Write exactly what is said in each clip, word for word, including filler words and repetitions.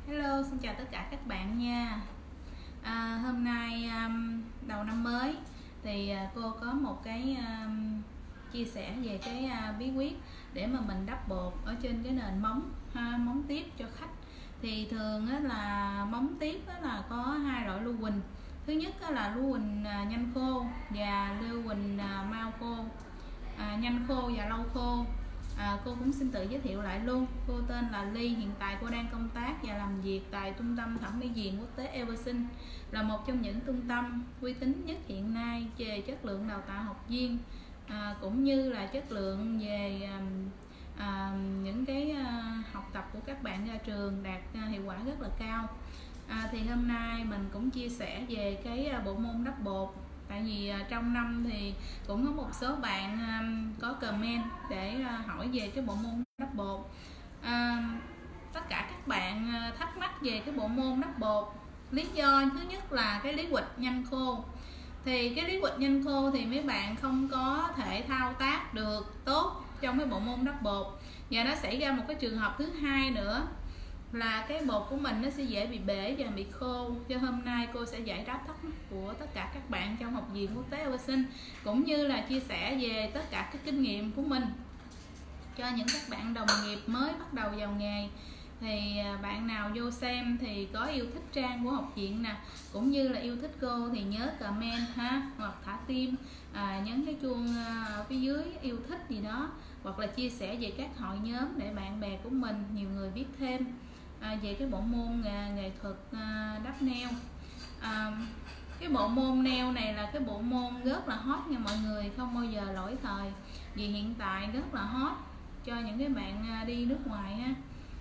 Hello, xin chào tất cả các bạn nha. à, Hôm nay um, đầu năm mới thì uh, cô có một cái um, chia sẻ về cái uh, bí quyết để mà mình đắp bột ở trên cái nền móng ha, móng tiếp cho khách. Thì thường á, là móng tiếp á, là có hai loại lưu huỳnh. Thứ nhất á, là lưu huỳnh uh, nhanh khô và lưu huỳnh uh, mau khô, à, nhanh khô và lâu khô. À, cô cũng xin tự giới thiệu lại luôn. Cô tên là Ly, hiện tại cô đang công tác và làm việc tại trung tâm thẩm mỹ viện quốc tế Everson, là một trong những trung tâm uy tín nhất hiện nay về chất lượng đào tạo học viên, à, cũng như là chất lượng về à, những cái à, học tập của các bạn ra trường đạt à, hiệu quả rất là cao. À, thì hôm nay mình cũng chia sẻ về cái à, bộ môn đắp bột. Tại vì à, trong năm thì cũng có một số bạn à, có comment để à, hỏi về cái bộ môn đắp bột. à, Tất cả các bạn à, thắc mắc về cái bộ môn đắp bột. Lý do thứ nhất là cái lý quịch nhanh khô. Thì cái lý quịch nhanh khô thì mấy bạn không có thể thao tác được tốt trong cái bộ môn đắp bột. Và nó xảy ra một cái trường hợp thứ hai nữa là cái bột của mình nó sẽ dễ bị bể và bị khô. Cho hôm nay cô sẽ giải đáp thắc mắc của tất cả các bạn trong học viện quốc tế Everson, cũng như là chia sẻ về tất cả các kinh nghiệm của mình cho những các bạn đồng nghiệp mới bắt đầu vào nghề. Thì bạn nào vô xem thì có yêu thích trang của học viện nè, cũng như là yêu thích cô thì nhớ comment ha, hoặc thả tim, à, nhấn cái chuông ở phía dưới yêu thích gì đó, hoặc là chia sẻ về các hội nhóm để bạn bè của mình nhiều người biết thêm à, về cái bộ môn nghệ, nghệ thuật à, đắp nail. à, cái bộ môn nail này là cái bộ môn rất là hot nha mọi người, không bao giờ lỗi thời, vì hiện tại rất là hot cho những cái bạn đi nước ngoài ha.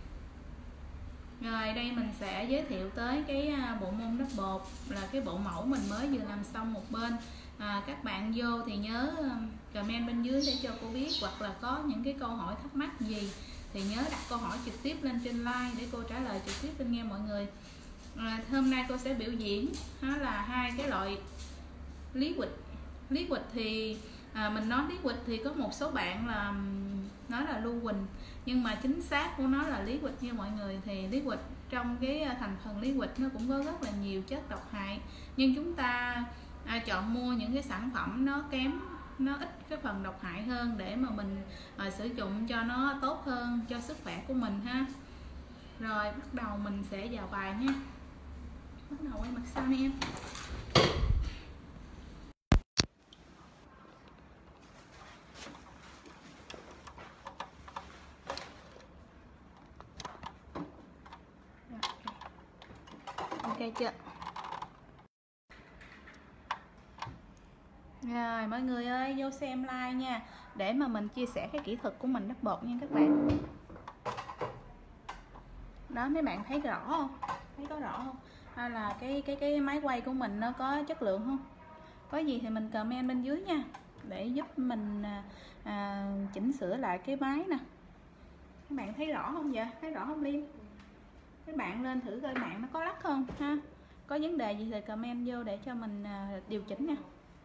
Rồi đây mình sẽ giới thiệu tới cái bộ môn đắp bột, là cái bộ mẫu mình mới vừa làm xong một bên. à, Các bạn vô thì nhớ comment bên dưới để cho cô biết, hoặc là có những cái câu hỏi thắc mắc gì thì nhớ đặt câu hỏi trực tiếp lên trên like để cô trả lời trực tiếp bên nghe mọi người. à, Hôm nay cô sẽ biểu diễn đó là hai cái loại lý quịch. Lý quịch thì à, mình nói lý quịch thì có một số bạn là nói là lưu huỳnh, nhưng mà chính xác của nó là lý quịch nha mọi người. Thì lý quịch trong cái thành phần lý quịch nó cũng có rất là nhiều chất độc hại, nhưng chúng ta à, chọn mua những cái sản phẩm nó kém, nó ít cái phần độc hại hơn để mà mình à, sử dụng cho nó tốt hơn cho sức khỏe của mình ha. Rồi bắt đầu mình sẽ vào bài nha. Bắt đầu quay mặt sau em. Ok chưa? Rồi mọi người ơi, vô xem like nha, để mà mình chia sẻ cái kỹ thuật của mình đắp bột nha các bạn. Đó, mấy bạn thấy rõ không? Thấy có rõ không? Hay là cái cái cái máy quay của mình nó có chất lượng không? Có gì thì mình comment bên dưới nha, để giúp mình à, chỉnh sửa lại cái máy nè. Các bạn thấy rõ không vậy? Thấy rõ không Liên? Các bạn lên thử coi mạng nó có lắc không ha. Có vấn đề gì thì comment vô để cho mình à, điều chỉnh nha.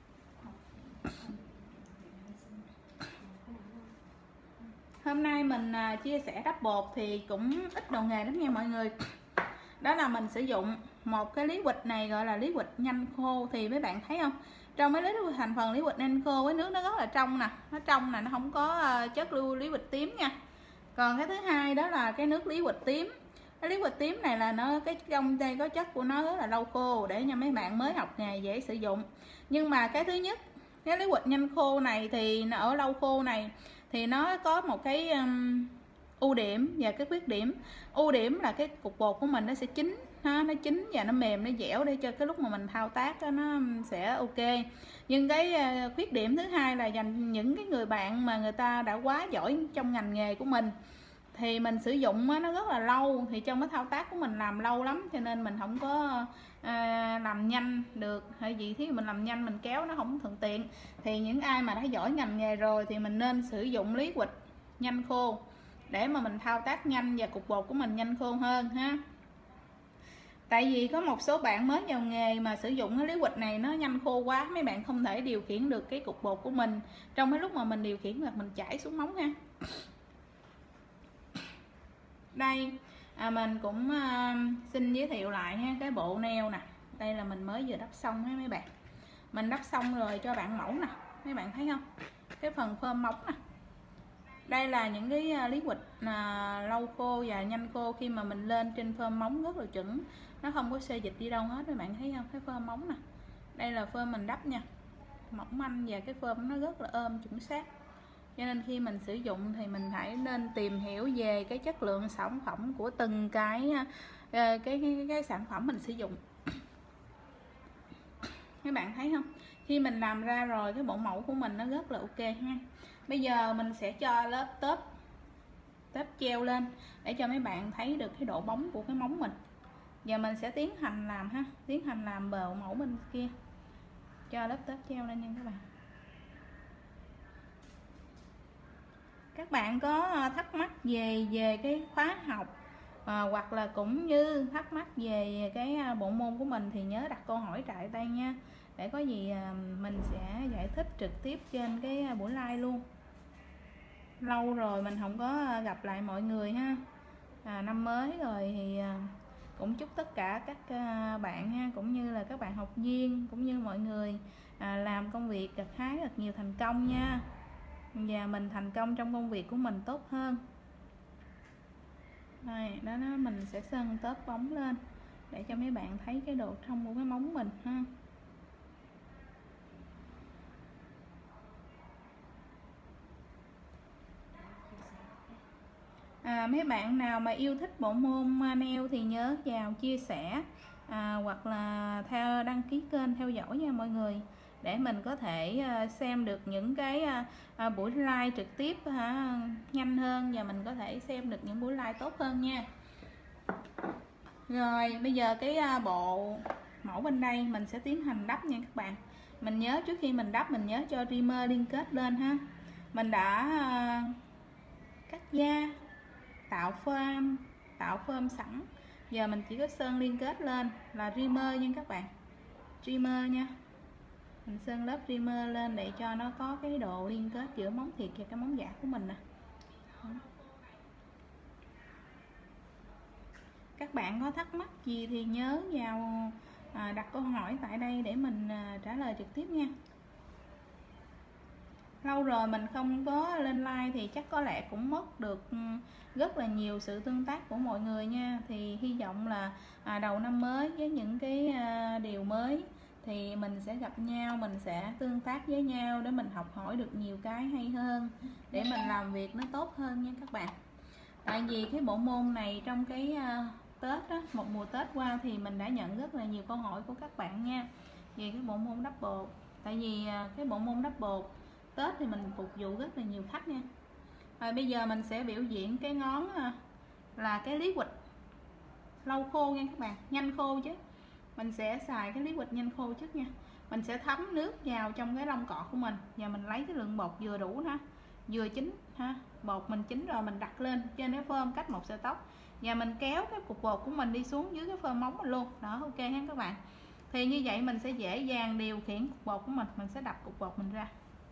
Hôm nay mình à, chia sẻ đắp bột thì cũng ít đầu nghề lắm nha mọi người. Đó là mình sử dụng một cái lý quịch này gọi là lý quịch nhanh khô. Thì mấy bạn thấy không, trong mấy lý thành phần lý quịch nhanh khô với nước nó rất là trong nè, nó trong nè, nó không có chất lưu lý quịch tím nha. Còn cái thứ hai đó là cái nước lý quịch tím. Cái lý quịch tím này là nó cái trong đây có chất của nó rất là lâu khô, để cho mấy bạn mới học nghề dễ sử dụng. Nhưng mà cái thứ nhất, cái lý quịch nhanh khô này thì nó ở lâu khô này thì nó có một cái um, ưu điểm và cái khuyết điểm. Ưu điểm là cái cục bột của mình nó sẽ chín ha, nó chín và nó mềm, nó dẻo, để cho cái lúc mà mình thao tác đó, nó sẽ ok. Nhưng cái uh, khuyết điểm thứ hai là dành những cái người bạn mà người ta đã quá giỏi trong ngành nghề của mình, thì mình sử dụng nó rất là lâu, thì trong cái thao tác của mình làm lâu lắm, cho nên mình không có à, làm nhanh được hay gì, thì mình làm nhanh mình kéo nó không thuận tiện. Thì những ai mà đã giỏi ngành nghề rồi thì mình nên sử dụng lý quịch nhanh khô để mà mình thao tác nhanh và cục bột của mình nhanh khô hơn ha. Tại vì có một số bạn mới vào nghề mà sử dụng cái lý quịch này nó nhanh khô quá, mấy bạn không thể điều khiển được cái cục bột của mình trong cái lúc mà mình điều khiển là mình chảy xuống móng ha. Đây à, mình cũng à, xin giới thiệu lại ha, cái bộ neo nè, đây là mình mới vừa đắp xong ha mấy bạn. Mình đắp xong rồi cho bạn mẫu nè, mấy bạn thấy không, cái phần phơm móng nè. Đây là những cái lý quịch à, lâu khô và nhanh khô, khi mà mình lên trên phơm móng rất là chuẩn, nó không có xê dịch đi đâu hết, các bạn thấy không, cái phơm móng nè. Đây là phơm mình đắp nha, mỏng manh và cái phơm nó rất là ôm chuẩn xác, cho nên khi mình sử dụng thì mình phải nên tìm hiểu về cái chất lượng sản phẩm của từng cái cái cái, cái, cái sản phẩm mình sử dụng. Các bạn thấy không, khi mình làm ra rồi cái bộ mẫu của mình nó rất là ok ha. Bây giờ mình sẽ cho lớp tớp tớp treo lên để cho mấy bạn thấy được cái độ bóng của cái móng mình. Giờ mình sẽ tiến hành làm ha, tiến hành làm bờ mẫu bên kia, cho lớp tớp treo lên nha các bạn. Các bạn có thắc mắc về về cái khóa học à, hoặc là cũng như thắc mắc về cái bộ môn của mình thì nhớ đặt câu hỏi tại đây nha, để có gì mình sẽ giải thích trực tiếp trên cái buổi live luôn. Lâu rồi mình không có gặp lại mọi người ha, à, năm mới rồi thì cũng chúc tất cả các bạn ha, cũng như là các bạn học viên cũng như mọi người à, làm công việc gặt hái thật nhiều thành công nha, và mình thành công trong công việc của mình tốt hơn. Đây, đó, đó mình sẽ sơn tớp bóng lên để cho mấy bạn thấy cái độ trong của cái móng mình ha. À, mấy bạn nào mà yêu thích bộ môn nail thì nhớ vào chia sẻ à, hoặc là theo đăng ký kênh theo dõi nha mọi người, để mình có thể xem được những cái buổi live trực tiếp ha, nhanh hơn, và mình có thể xem được những buổi live tốt hơn nha. Rồi bây giờ cái bộ mẫu bên đây mình sẽ tiến hành đắp nha các bạn. Mình nhớ trước khi mình đắp mình nhớ cho primer liên kết lên ha. Mình đã cắt da, tạo phơm tạo phơm sẵn, giờ mình chỉ có sơn liên kết lên là primer nha các bạn, primer nha. Mình sơn lớp primer lên để cho nó có cái độ liên kết giữa móng thiệt và cái móng giả của mình nè. Các bạn có thắc mắc gì thì nhớ vào à, đặt câu hỏi tại đây để mình à, trả lời trực tiếp nha. Lâu rồi mình không có lên like thì chắc có lẽ cũng mất được rất là nhiều sự tương tác của mọi người nha. Thì hy vọng là à, đầu năm mới với những cái à, điều mới thì mình sẽ gặp nhau, mình sẽ tương tác với nhau để mình học hỏi được nhiều cái hay hơn, để mình làm việc nó tốt hơn nha các bạn. Tại vì cái bộ môn này trong cái uh, Tết á, một mùa Tết qua thì mình đã nhận rất là nhiều câu hỏi của các bạn nha, về cái bộ môn đắp bột. Tại vì uh, cái bộ môn đắp bột Tết thì mình phục vụ rất là nhiều khách nha. Rồi bây giờ mình sẽ biểu diễn cái ngón uh, là cái lý quịch lâu khô nha các bạn, nhanh khô chứ. Mình sẽ xài cái lý quịch nhanh khô trước nha. Mình sẽ thấm nước vào trong cái lông cọ của mình, và mình lấy cái lượng bột vừa đủ ha, vừa chín ha. Bột mình chín rồi mình đặt lên trên cái phơm cách một sợi tóc, và mình kéo cái cục bột của mình đi xuống dưới cái phơm móng mình luôn đó. Ok ha các bạn. Thì như vậy mình sẽ dễ dàng điều khiển cục bột của mình. Mình sẽ đập cục bột mình ra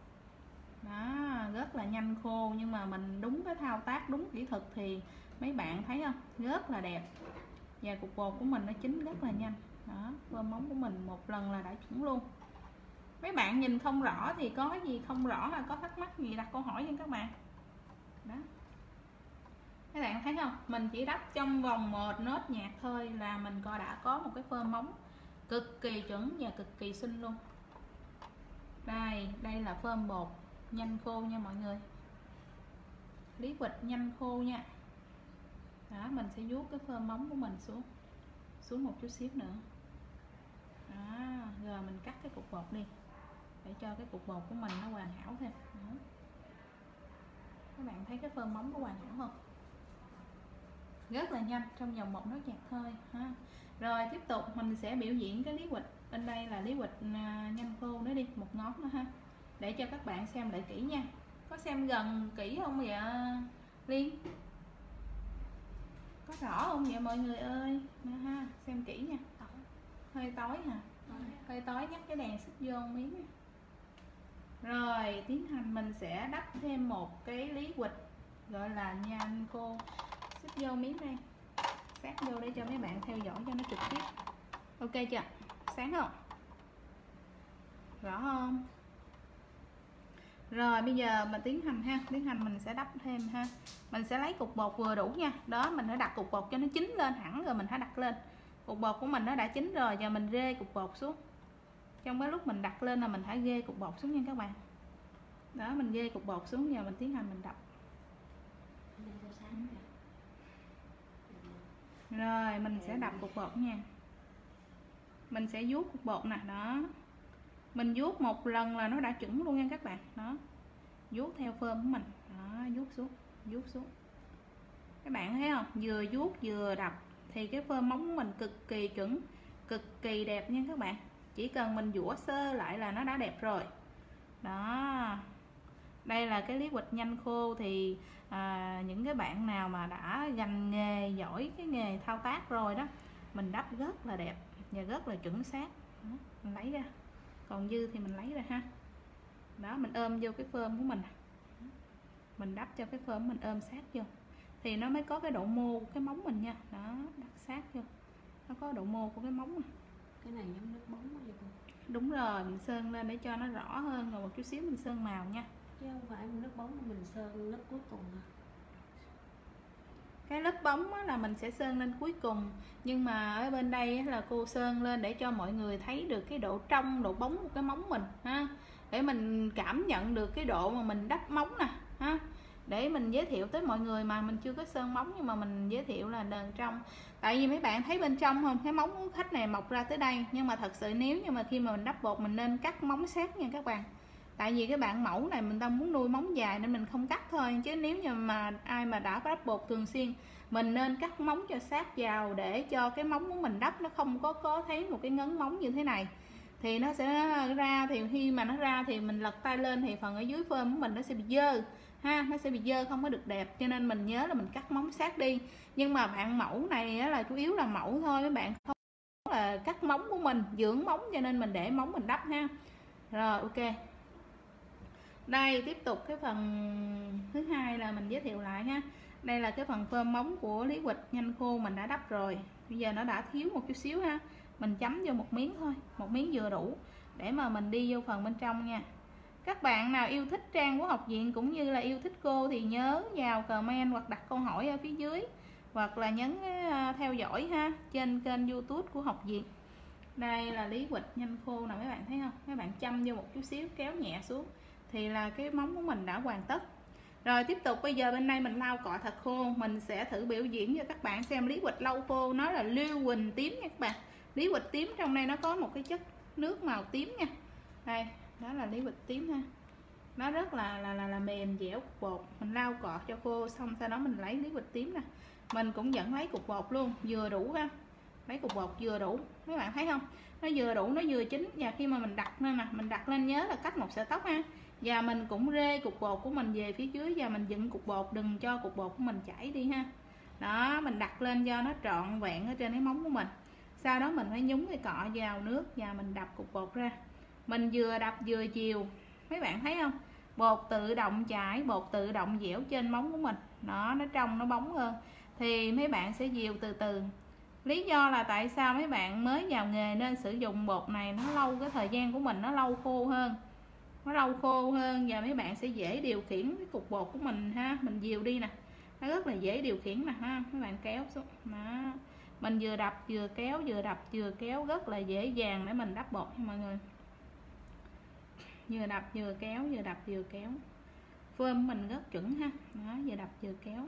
đó, rất là nhanh khô, nhưng mà mình đúng cái thao tác đúng kỹ thuật thì mấy bạn thấy không, rất là đẹp, và cục bột của mình nó chín rất là nhanh đó. Phơm móng của mình một lần là đã chuẩn luôn. Mấy bạn nhìn không rõ thì có gì không rõ là có thắc mắc gì đặt câu hỏi nha các bạn đó. Các bạn thấy không, mình chỉ đắp trong vòng một nốt nhạc thôi là mình có đã có một cái phơm móng cực kỳ chuẩn và cực kỳ xinh luôn. Đây, đây là phơm bột nhanh khô nha mọi người, lý quịch nhanh khô nha đó. Mình sẽ vuốt cái phơm móng của mình xuống xuống một chút xíu nữa đó. Rồi mình cắt cái cục bột đi để cho cái cục bột của mình nó hoàn hảo thêm đó. Các bạn thấy cái phơm móng có hoàn hảo không, rất là nhanh, trong vòng một nốt nhạc thôi ha. Rồi tiếp tục mình sẽ biểu diễn cái lý quịch. Bên đây là lý quịch nhanh khô nữa đi, một ngón nữa ha, để cho các bạn xem lại kỹ nha. Có xem gần kỹ không vậy Liên? Có rõ không vậy mọi người ơi? Nè ha, xem kỹ nha. Hơi tối hả? Hơi tối, nhắc cái đèn xích vô miếng nha. Rồi tiến hành mình sẽ đắp thêm một cái lý quịch gọi là nhanh khô, xích vô miếng đây. sát vô để cho mấy bạn theo dõi cho nó trực tiếp. Ok chưa? Sáng không? Rõ không? Rồi bây giờ mình tiến hành ha, tiến hành mình sẽ đắp thêm ha. Mình sẽ lấy cục bột vừa đủ nha. Đó, mình phải đặt cục bột cho nó chín lên hẳn rồi mình hãy đặt lên. Cục bột của mình nó đã chín rồi, giờ mình rê cục bột xuống. Trong cái lúc mình đặt lên là mình phải rê cục bột xuống nha các bạn. Đó, mình rê cục bột xuống, giờ mình tiến hành mình đập. Rồi mình sẽ đập cục bột nha. Mình sẽ vuốt cục bột nè, đó. Mình vuốt một lần là nó đã chuẩn luôn nha các bạn. Đó. Vuốt theo phơm của mình. Đó, vuốt xuống, vuốt xuống. Các bạn thấy không? Vừa vuốt vừa đập thì cái phơm móng của mình cực kỳ chuẩn, cực kỳ đẹp nha các bạn. Chỉ cần mình vũa sơ lại là nó đã đẹp rồi. Đó. Đây là cái lý quịch nhanh khô thì à, những cái bạn nào mà đã gành nghề, giỏi cái nghề thao tác rồi đó, mình đắp rất là đẹp và rất là chuẩn xác. Đó, mình lấy ra, còn dư thì mình lấy ra ha. Đó, mình ôm vô cái phơm của mình, mình đắp cho cái phơm mình ôm sát vô thì nó mới có cái độ mô của cái móng mình nha. Đó, đắp sát vô, nó có độ mô của cái móng này. Cái này giống nước bóng vậy cô. Đúng rồi, mình sơn lên để cho nó rõ hơn, rồi một chút xíu mình sơn màu nha. Chứ không phải nước bóng mà mình sơn lớp cuối cùng à. Cái lớp bóng là mình sẽ sơn lên cuối cùng, nhưng mà ở bên đây là cô sơn lên để cho mọi người thấy được cái độ trong, độ bóng của cái móng mình ha, để mình cảm nhận được cái độ mà mình đắp móng nè ha, để mình giới thiệu tới mọi người mà mình chưa có sơn móng, nhưng mà mình giới thiệu là đờn trong. Tại vì mấy bạn thấy bên trong không, cái móng của khách này mọc ra tới đây, nhưng mà thật sự nếu như mà khi mà mình đắp bột mình nên cắt móng sát nha các bạn. Tại vì cái bạn mẫu này mình ta muốn nuôi móng dài nên mình không cắt thôi, chứ nếu như mà ai mà đã đắp bột thường xuyên mình nên cắt móng cho sát vào để cho cái móng của mình đắp nó không có có thấy một cái ngấn móng như thế này, thì nó sẽ ra, thì khi mà nó ra thì mình lật tay lên thì phần ở dưới phơm của mình nó sẽ bị dơ ha, nó sẽ bị dơ không có được đẹp, cho nên mình nhớ là mình cắt móng sát đi. Nhưng mà bạn mẫu này là chủ yếu là mẫu thôi, mấy bạn không là cắt móng của mình, dưỡng móng, cho nên mình để móng mình đắp ha. Rồi ok, đây tiếp tục cái phần thứ hai là mình giới thiệu lại ha. Đây là cái phần phơm móng của Lý Quịch nhanh khô mình đã đắp rồi, bây giờ nó đã thiếu một chút xíu ha, mình chấm vô một miếng thôi, một miếng vừa đủ để mà mình đi vô phần bên trong nha. Các bạn nào yêu thích trang của học viện cũng như là yêu thích cô thì nhớ vào comment hoặc đặt câu hỏi ở phía dưới, hoặc là nhấn theo dõi ha trên kênh YouTube của học viện. Đây là Lý Quịch nhanh khô nè, mấy bạn thấy không? Mấy bạn châm vô một chút xíu, kéo nhẹ xuống thì là cái móng của mình đã hoàn tất. Rồi tiếp tục bây giờ bên đây mình lau cọ thật khô, mình sẽ thử biểu diễn cho các bạn xem Lý Quịch lau khô nó là lưu huỳnh tím nha các bạn. Lý Quịch tím trong đây nó có một cái chất nước màu tím nha. Đây, đó là Lý Quịch tím ha. Nó rất là là là, là mềm dẻo cục bột. Mình lau cọ cho khô xong sau đó mình lấy Lý Quịch tím nè. Mình cũng vẫn lấy cục bột luôn, vừa đủ ha. Lấy cục bột vừa đủ, các bạn thấy không? Nó vừa đủ, nó vừa chín, và khi mà mình đặt lên nè, mình đặt lên nhớ là cách một sợi tóc ha. Và mình cũng rê cục bột của mình về phía dưới và mình dựng cục bột, đừng cho cục bột của mình chảy đi ha. Đó, mình đặt lên cho nó trọn vẹn ở trên cái móng của mình. Sau đó mình phải nhúng cái cọ vào nước và mình đập cục bột ra. Mình vừa đập vừa chiều, mấy bạn thấy không? Bột tự động chảy, bột tự động dẻo trên móng của mình. Đó, nó trong nó bóng hơn. Thì mấy bạn sẽ dìu từ từ. Lý do là tại sao mấy bạn mới vào nghề nên sử dụng bột này nó lâu, cái thời gian của mình nó lâu khô hơn. Nó lâu khô hơn và mấy bạn sẽ dễ điều khiển cái cục bột của mình ha. Mình dìu đi nè, nó rất là dễ điều khiển nè ha. Mấy bạn kéo xuống đó. Mình vừa đập vừa kéo, vừa đập vừa kéo, rất là dễ dàng để mình đắp bột nha mọi người. Vừa đập vừa kéo, vừa đập vừa kéo. Phơm mình rất chuẩn ha. Đó, vừa đập vừa kéo,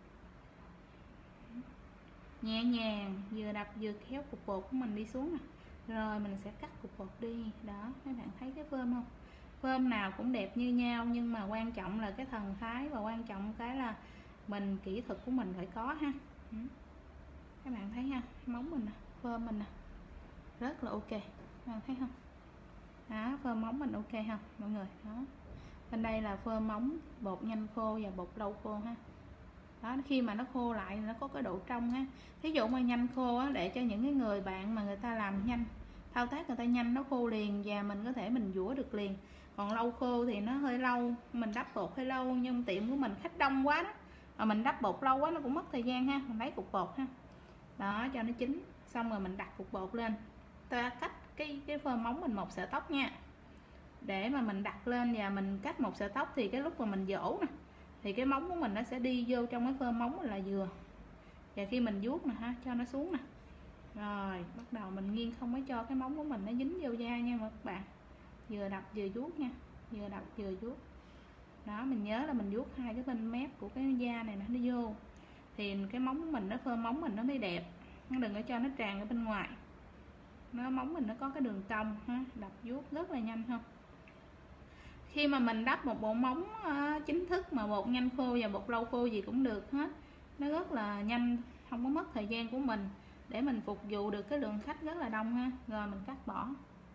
nhẹ nhàng, vừa đập vừa kéo cục bột của mình đi xuống nè. Rồi mình sẽ cắt cục bột đi. Đó, mấy bạn thấy cái phơm không? Phơm nào cũng đẹp như nhau, nhưng mà quan trọng là cái thần thái, và quan trọng cái là mình kỹ thuật của mình phải có ha. Các bạn thấy ha, móng mình nè, phơm mình nè, rất là ok. Các bạn thấy không? Đó, phơm móng mình ok không mọi người? Đó, bên đây là phơm móng bột nhanh khô và bột lâu khô ha. Đó, khi mà nó khô lại nó có cái độ trong ha. Thí dụ mà nhanh khô á, để cho những cái người bạn mà người ta làm nhanh, thao tác người ta nhanh, nó khô liền và mình có thể mình dũa được liền. Còn lâu khô thì nó hơi lâu, mình đắp bột hơi lâu, nhưng tiệm của mình khách đông quá đó, mà mình đắp bột lâu quá nó cũng mất thời gian ha. Mình lấy cục bột ha, đó cho nó chín. Xong rồi mình đặt cục bột lên, ta cách cái cái phơm móng mình một sợi tóc nha, để mà mình đặt lên và mình cắt một sợi tóc thì cái lúc mà mình dỗ nè thì cái móng của mình nó sẽ đi vô trong cái phơm móng là vừa. Và khi mình vuốt nè ha, cho nó xuống nè, rồi bắt đầu mình nghiêng không có cho cái móng của mình nó dính vô da nha các bạn, vừa đập vừa vuốt nha, vừa đập vừa vuốt. Đó, mình nhớ là mình vuốt hai cái bên mép của cái da này nè, nó vô thì cái móng của mình, nó phơm móng mình nó mới đẹp, nó đừng có cho nó tràn ở bên ngoài, nó móng mình nó có cái đường cong ha, đập vuốt rất là nhanh không. Khi mà mình đắp một bộ móng uh, chính thức mà bột nhanh khô và bột lâu khô gì cũng được hết, nó rất là nhanh, không có mất thời gian của mình để mình phục vụ được cái lượng khách rất là đông ha. Rồi mình cắt bỏ,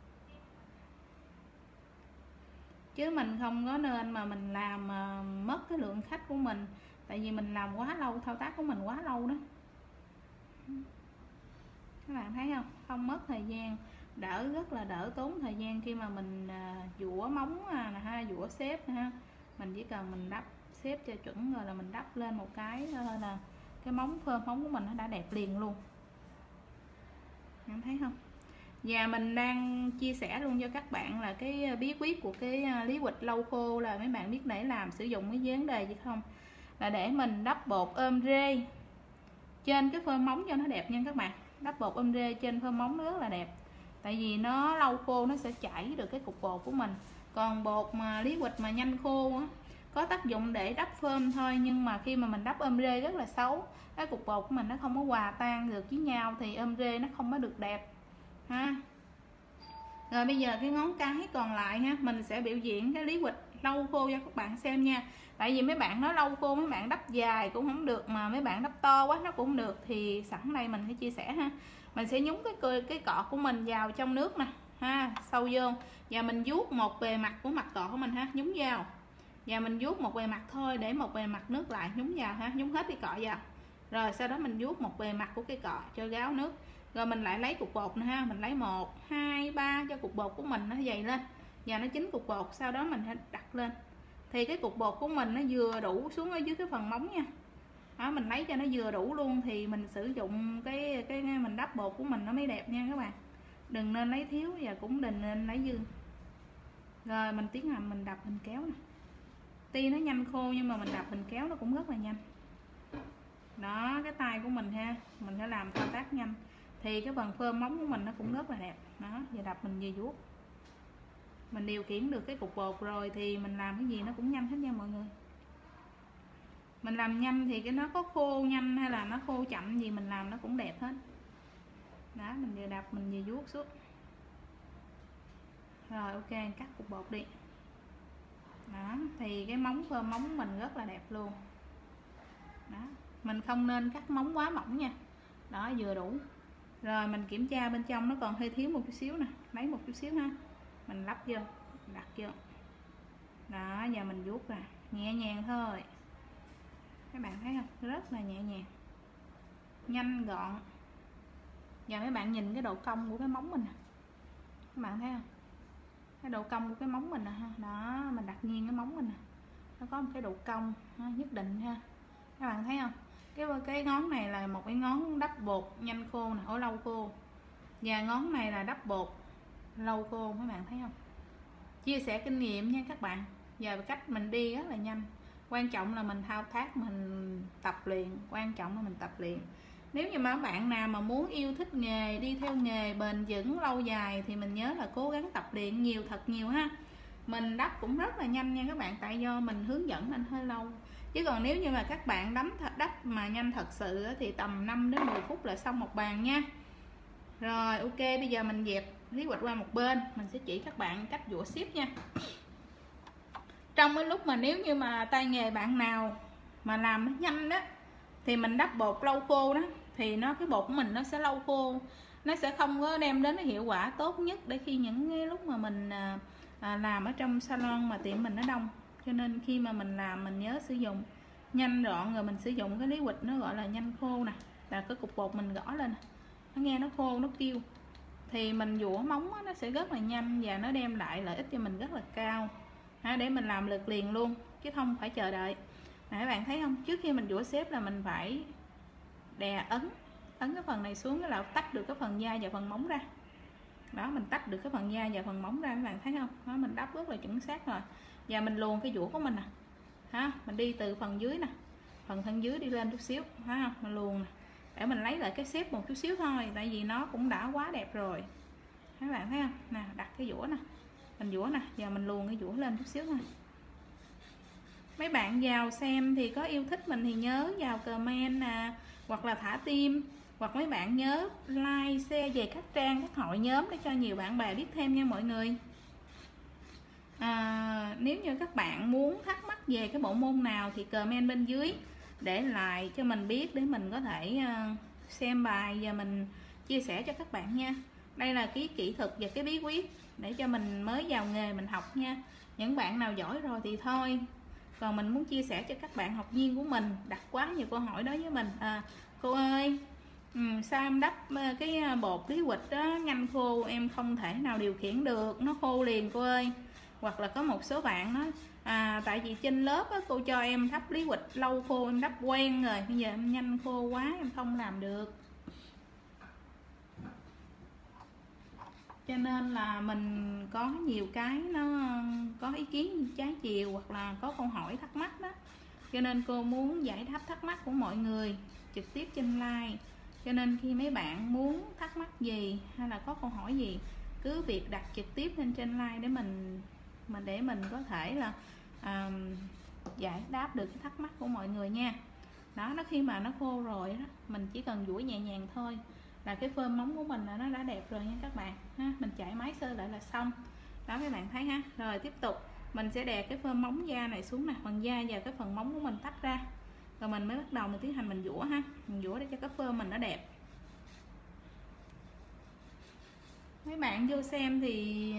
chứ mình không có nên mà mình làm uh, mất cái lượng khách của mình, tại vì mình làm quá lâu, thao tác của mình quá lâu đó, các bạn thấy không, không mất thời gian, đỡ rất là đỡ tốn thời gian khi mà mình uh, dũa móng à, ha, dũa xếp ha. Mình chỉ cần mình đắp xếp cho chuẩn rồi là mình đắp lên một cái thôi là cái móng phơm móng của mình nó đã đẹp liền luôn, bạn thấy không. Và mình đang chia sẻ luôn cho các bạn là cái bí quyết của cái lý quịch lâu khô là mấy bạn biết để làm sử dụng cái vấn đề gì không, là để mình đắp bột ôm rê trên cái phơm móng cho nó đẹp nha các bạn. Đắp bột ôm rê trên phơm móng nó rất là đẹp, tại vì nó lâu khô nó sẽ chảy được cái cục bột của mình. Còn bột mà lý quịch mà nhanh khô á, có tác dụng để đắp phơm thôi, nhưng mà khi mà mình đắp ôm rê rất là xấu, cái cục bột của mình nó không có hòa tan được với nhau thì ôm rê nó không có được đẹp ha. Rồi bây giờ cái ngón cái còn lại ha, mình sẽ biểu diễn cái lý quịch lâu khô cho các bạn xem nha. Tại vì mấy bạn nói lâu khô, mấy bạn đắp dài cũng không được, mà mấy bạn đắp to quá nó cũng không được, thì sẵn đây mình sẽ chia sẻ ha. Mình sẽ nhúng cái cái, cái cọ của mình vào trong nước nè ha, sâu vô, và mình vuốt một bề mặt của mặt cọ của mình ha, nhúng vào, và mình vuốt một bề mặt thôi, để một bề mặt nước lại, nhúng vào ha, nhúng hết cái cọ vào. Rồi sau đó mình vuốt một bề mặt của cái cọ cho ráo nước. Rồi mình lại lấy cục bột nè ha, mình lấy một hai ba cho cục bột của mình nó dày lên và nó chín cục bột, sau đó mình đặt lên thì cái cục bột của mình nó vừa đủ xuống ở dưới cái phần móng nha. Đó, mình lấy cho nó vừa đủ luôn thì mình sử dụng cái cái mình đắp bột của mình nó mới đẹp nha các bạn. Đừng nên lấy thiếu và cũng đừng nên lấy dư. Rồi mình tiến hành mình đập mình kéo nè. Tuy nó nhanh khô nhưng mà mình đập mình kéo nó cũng rất là nhanh. Đó, cái tay của mình ha, mình phải làm thao tác nhanh thì cái phần phơm móng của mình nó cũng rất là đẹp. Đó, giờ đập mình về vuốt, mình điều khiển được cái cục bột rồi thì mình làm cái gì nó cũng nhanh hết nha mọi người. Mình làm nhanh thì cái nó có khô nhanh hay là nó khô chậm gì mình làm nó cũng đẹp hết. Đó, mình vừa đập mình vừa vuốt xuống. Rồi ok, cắt cục bột đi. Đó, thì cái móng phơm móng mình rất là đẹp luôn. Đó, mình không nên cắt móng quá mỏng nha. Đó, vừa đủ. Rồi mình kiểm tra bên trong nó còn hơi thiếu một chút xíu nè, lấy một chút xíu ha, mình lắp vô, đặt vô. Đó, giờ mình vuốt ra nhẹ nhàng thôi, các bạn thấy không, rất là nhẹ nhàng, nhanh gọn. Giờ mấy bạn nhìn cái độ cong của cái móng mình nè, các bạn thấy không, cái độ cong của cái móng mình nè ha. Đó, mình đặt nghiêng cái móng mình nè, nó có một cái độ cong ha, nhất định ha, các bạn thấy không. Cái cái ngón này là một cái ngón đắp bột nhanh khô nè, ở lâu khô, và ngón này là đắp bột lâu khô, các bạn thấy không. Chia sẻ kinh nghiệm nha các bạn. Giờ cách mình đi rất là nhanh, quan trọng là mình thao tác, mình tập luyện, quan trọng là mình tập luyện. Nếu như mà các bạn nào mà muốn yêu thích nghề, đi theo nghề bền vững lâu dài thì mình nhớ là cố gắng tập luyện nhiều, thật nhiều ha. Mình đắp cũng rất là nhanh nha các bạn, tại do mình hướng dẫn nên hơi lâu. Chứ còn nếu như mà các bạn đấm đắp mà nhanh thật sự thì tầm năm đến mười phút là xong một bàn nha. Rồi ok, bây giờ mình dẹp lý quịch qua một bên, mình sẽ chỉ các bạn cách dũa ship nha. Trong cái lúc mà nếu như mà tay nghề bạn nào mà làm nó nhanh đó thì mình đắp bột lâu khô đó thì nó cái bột của mình nó sẽ lâu khô, nó sẽ không có đem đến cái hiệu quả tốt nhất để khi những cái lúc mà mình à, à, làm ở trong salon mà tiệm mình nó đông. Cho nên khi mà mình làm mình nhớ sử dụng nhanh gọn, rồi mình sử dụng cái lý quịch nó gọi là nhanh khô nè, là cái cục bột mình gõ lên nó nghe nó khô nó kêu thì mình dũa móng nó sẽ rất là nhanh và nó đem lại lợi ích cho mình rất là cao ha, để mình làm được liền luôn chứ không phải chờ đợi. Nè các bạn thấy không, trước khi mình dũa xếp là mình phải đè ấn ấn cái phần này xuống là tách được cái phần da và phần móng ra. Đó, mình tách được cái phần da và phần móng ra, các bạn thấy không? Đó, mình đắp rất là chuẩn xác rồi. Và mình luồn cái dũa của mình nè, ha, mình đi từ phần dưới nè, phần thân dưới đi lên chút xíu, thấy không? Mình luồn nè, để mình lấy lại cái xếp một chút xíu thôi, tại vì nó cũng đã quá đẹp rồi. Các bạn thấy không? Nè, đặt cái dũa nè, mình dũa nè, giờ mình luồn cái dũa lên chút xíu thôi. Mấy bạn vào xem thì có yêu thích mình thì nhớ vào comment nè, hoặc là thả tim, hoặc mấy bạn nhớ like, share về các trang, các hội nhóm để cho nhiều bạn bè biết thêm nha mọi người. À, nếu như các bạn muốn thắc mắc về cái bộ môn nào thì comment bên dưới để lại cho mình biết, để mình có thể uh, xem bài và mình chia sẻ cho các bạn nha. Đây là cái kỹ thuật và cái bí quyết để cho mình mới vào nghề mình học nha. Những bạn nào giỏi rồi thì thôi, còn mình muốn chia sẻ cho các bạn học viên của mình đặt quá nhiều câu hỏi đó với mình. À, cô ơi, ừ, sao em đắp cái bột lý quịch đó nhanh khô, em không thể nào điều khiển được, nó khô liền cô ơi. Hoặc là có một số bạn nói à, tại vì trên lớp á, cô cho em đắp lý quịch lâu khô, em đắp quen rồi, bây giờ em nhanh khô quá em không làm được. Cho nên là mình có nhiều cái nó có ý kiến trái chiều, hoặc là có câu hỏi thắc mắc đó, cho nên cô muốn giải đáp thắc mắc của mọi người trực tiếp trên live. Cho nên khi mấy bạn muốn thắc mắc gì hay là có câu hỏi gì, cứ việc đặt trực tiếp lên trên live để mình mình để mình có thể là à, giải đáp được cái thắc mắc của mọi người nha. Đó, nó khi mà nó khô rồi đó, mình chỉ cần duỗi nhẹ nhàng thôi là cái phơm móng của mình là nó đã đẹp rồi nha các bạn ha. Mình chải máy sơ lại là xong đó, các bạn thấy ha. Rồi tiếp tục mình sẽ đè cái phơm móng da này xuống nè, phần da và cái phần móng của mình tách ra, rồi mình mới bắt đầu mình tiến hành mình dũa ha. Mình dũa để cho cái phơm mình nó đẹp. Mấy bạn vô xem thì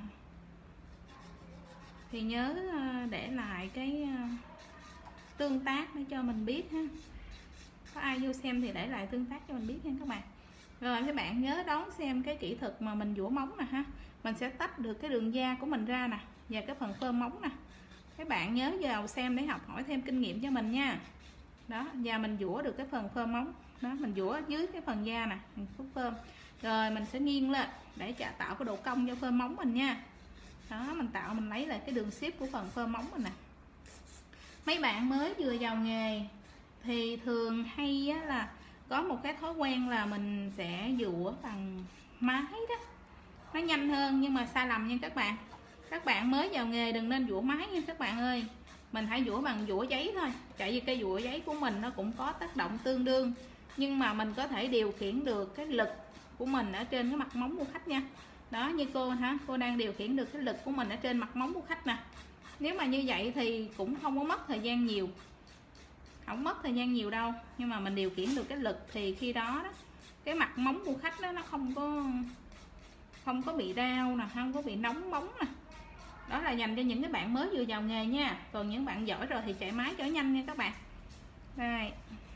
thì nhớ để lại cái tương tác để cho mình biết ha. Có ai vô xem thì để lại tương tác cho mình biết nha các bạn. Rồi các bạn nhớ đón xem cái kỹ thuật mà mình dũa móng nè ha. Mình sẽ tách được cái đường da của mình ra nè, và cái phần phơm móng nè. Các bạn nhớ vào xem để học hỏi thêm kinh nghiệm cho mình nha. Đó, và mình dũa được cái phần phơm móng. Đó, mình dũa dưới cái phần da nè, phần phơm. Rồi mình sẽ nghiêng lên để tạo cái độ cong cho phơm móng mình nha. Đó, mình tạo mình lấy lại cái đường xếp của phần phơm móng mình nè. Mấy bạn mới vừa vào nghề thì thường hay á, là có một cái thói quen là mình sẽ dũa bằng máy đó, nó nhanh hơn, nhưng mà sai lầm nha các bạn. Các bạn mới vào nghề đừng nên dũa máy nha các bạn ơi. Mình hãy dũa bằng dũa giấy thôi, tại vì cây dũa giấy của mình nó cũng có tác động tương đương, nhưng mà mình có thể điều khiển được cái lực của mình ở trên cái mặt móng của khách nha. Đó, như cô hả, cô đang điều khiển được cái lực của mình ở trên mặt móng của khách nè. Nếu mà như vậy thì cũng không có mất thời gian nhiều, không mất thời gian nhiều đâu, nhưng mà mình điều khiển được cái lực thì khi đó, đó cái mặt móng của khách đó nó không có không có bị đau nè, không có bị nóng móng nè. Đó là dành cho những cái bạn mới vừa vào nghề nha. Còn những bạn giỏi rồi thì chạy máy cho nhanh nha các bạn. Đây,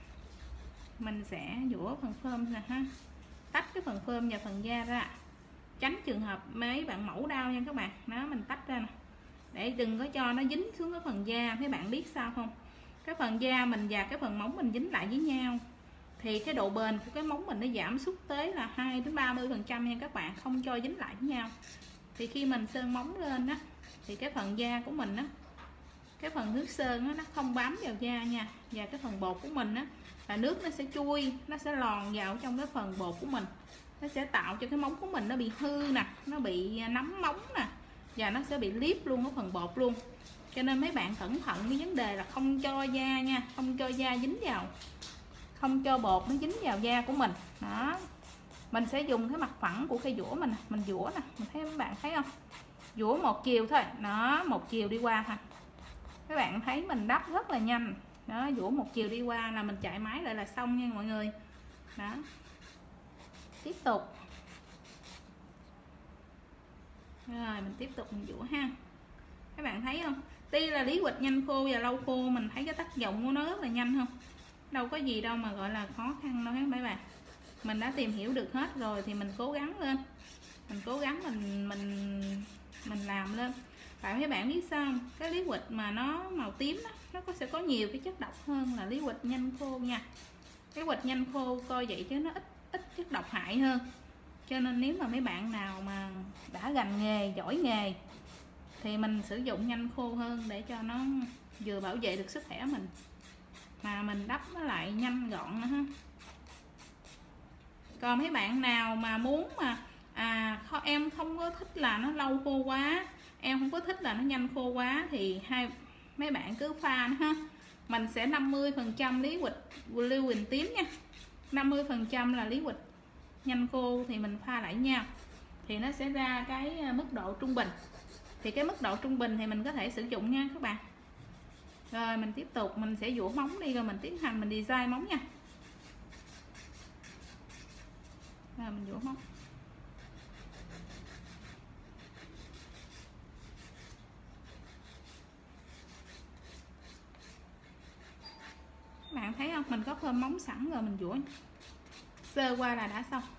mình sẽ dũa phần phơm nè ha, tách cái phần phơm và phần da ra, tránh trường hợp mấy bạn mẫu đau nha các bạn. Đó, mình tách ra nè, để đừng có cho nó dính xuống cái phần da. Mấy bạn biết sao không, cái phần da mình và cái phần móng mình dính lại với nhau thì cái độ bền của cái móng mình nó giảm sút tới là hai đến ba mươi phần trăm nha các bạn, không cho dính lại với nhau. Thì khi mình sơn móng lên đó thì cái phần da của mình đó, cái phần nước sơn đó, nó không bám vào da nha, và cái phần bột của mình đó, là nước nó sẽ chui, nó sẽ lòn vào trong cái phần bột của mình, nó sẽ tạo cho cái móng của mình nó bị hư nè, nó bị nấm móng nè, và nó sẽ bị liếp luôn cái phần bột luôn. Cho nên mấy bạn cẩn thận cái vấn đề là không cho da nha, không cho da dính vào, không cho bột nó dính vào da của mình. Đó, mình sẽ dùng cái mặt phẳng của cây dũa mình, mình dũa nè, mình thấy các bạn thấy không, dũa một chiều thôi, nó một chiều đi qua thôi. Các bạn thấy mình đắp rất là nhanh. Đó, dũa một chiều đi qua là mình chạy máy lại là xong nha mọi người. Đó, tiếp tục. Rồi mình tiếp tục mình dũa ha. Các bạn thấy không, tuy là lý quịch nhanh khô và lâu khô, mình thấy cái tác dụng của nó rất là nhanh không, đâu có gì đâu mà gọi là khó khăn đâu hết mấy bạn. Mình đã tìm hiểu được hết rồi thì mình cố gắng lên, mình cố gắng mình mình mình làm lên. Tại mấy bạn biết sao không? Cái lý quịch mà nó màu tím đó, nó có sẽ có nhiều cái chất độc hơn là lý quịch nhanh khô nha. Cái Cái quịch nhanh khô coi vậy chứ nó ít ít chất độc hại hơn. Cho nên nếu mà mấy bạn nào mà đã gành nghề, giỏi nghề thì mình sử dụng nhanh khô hơn để cho nó vừa bảo vệ được sức khỏe mình mà mình đắp nó lại nhanh gọn nữa ha. Còn mấy bạn nào mà muốn mà à em không có thích là nó lâu khô quá, em không có thích là nó nhanh khô quá thì hai mấy bạn cứ pha nữa ha. Mình sẽ năm mươi phần trăm lý quịch lưu huỳnh tím nha, năm mươi phần trăm là lý quịch nhanh khô thì mình pha lại nhau thì nó sẽ ra cái mức độ trung bình. Thì cái mức độ trung bình thì mình có thể sử dụng nha các bạn. Rồi mình tiếp tục mình sẽ dũa móng đi rồi mình tiến hành mình design móng nha. Rồi mình dũa móng. Các bạn thấy không, mình có phơm móng sẵn rồi mình dũa sơ qua là đã xong.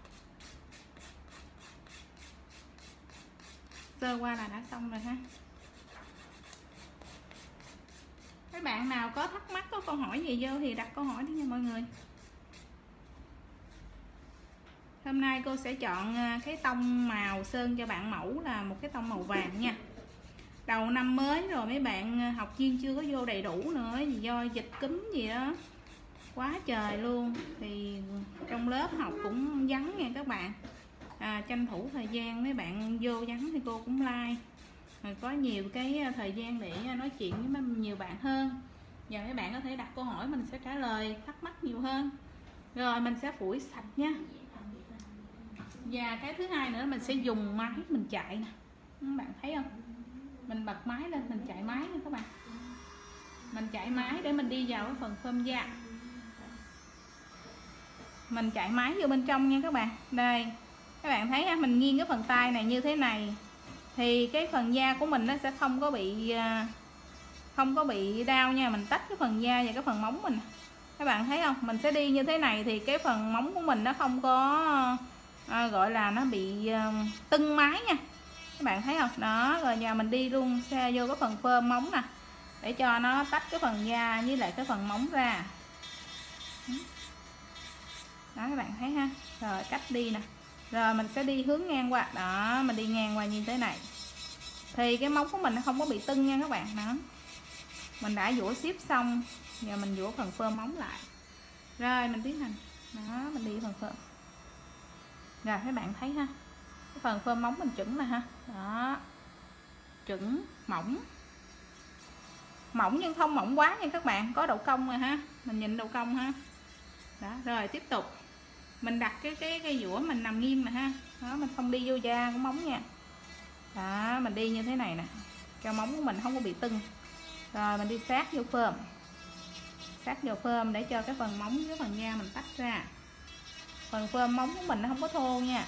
Sơ qua là đã xong rồi ha. Các bạn nào có thắc mắc, có câu hỏi gì vô thì đặt câu hỏi đi nha mọi người. Hôm nay cô sẽ chọn cái tông màu sơn cho bạn mẫu là một cái tông màu vàng nha. Đầu năm mới rồi mấy bạn học viên chưa có vô đầy đủ nữa, vì do dịch cúm gì đó quá trời luôn thì trong lớp học cũng vắng nha các bạn. À, tranh thủ thời gian mấy bạn vô vắng thì cô cũng like rồi có nhiều cái thời gian để nói chuyện với nhiều bạn hơn. Giờ mấy bạn có thể đặt câu hỏi mình sẽ trả lời thắc mắc nhiều hơn. Rồi mình sẽ phủi sạch nha. Và cái thứ hai nữa mình sẽ dùng máy mình chạy nè. Các bạn thấy không? Mình bật máy lên, mình chạy máy nha các bạn. Mình chạy máy để mình đi vào cái phần phơm da. Mình chạy máy vô bên trong nha các bạn. Đây. Các bạn thấy ha, mình nghiêng cái phần tay này như thế này thì cái phần da của mình nó sẽ không có bị không có bị đau nha. Mình tách cái phần da và cái phần móng mình. Các bạn thấy không? Mình sẽ đi như thế này thì cái phần móng của mình nó không có à, gọi là nó bị uh, tưng mái nha. Các bạn thấy không? Đó, rồi giờ mình đi luôn xe vô cái phần phơm móng nè để cho nó tách cái phần da với lại cái phần móng ra. Đó các bạn thấy ha. Rồi cách đi nè. Rồi mình sẽ đi hướng ngang qua. Đó, mình đi ngang qua như thế này. Thì cái móng của mình nó không có bị tưng nha các bạn. Đó. Mình đã dũa xếp xong. Giờ mình dũa phần phơm móng lại. Rồi mình tiến hành. Đó, mình đi phần phơm. Rồi các bạn thấy ha. Cái phần phơm móng mình chuẩn nè ha. Đó. Chuẩn, mỏng. Mỏng nhưng không mỏng quá nha các bạn. Có độ cong rồi ha. Mình nhìn độ cong ha. Đó, rồi tiếp tục. Mình đặt cái cái cây dũa mình nằm nghiêm nè ha. Đó, mình không đi vô da của móng nha. Đó, mình đi như thế này nè. Cho móng của mình không có bị tưng. Rồi mình đi sát vô phơm. Sát vô phơm để cho cái phần móng với phần da mình tách ra. Phần phơm móng của mình nó không có thô nha.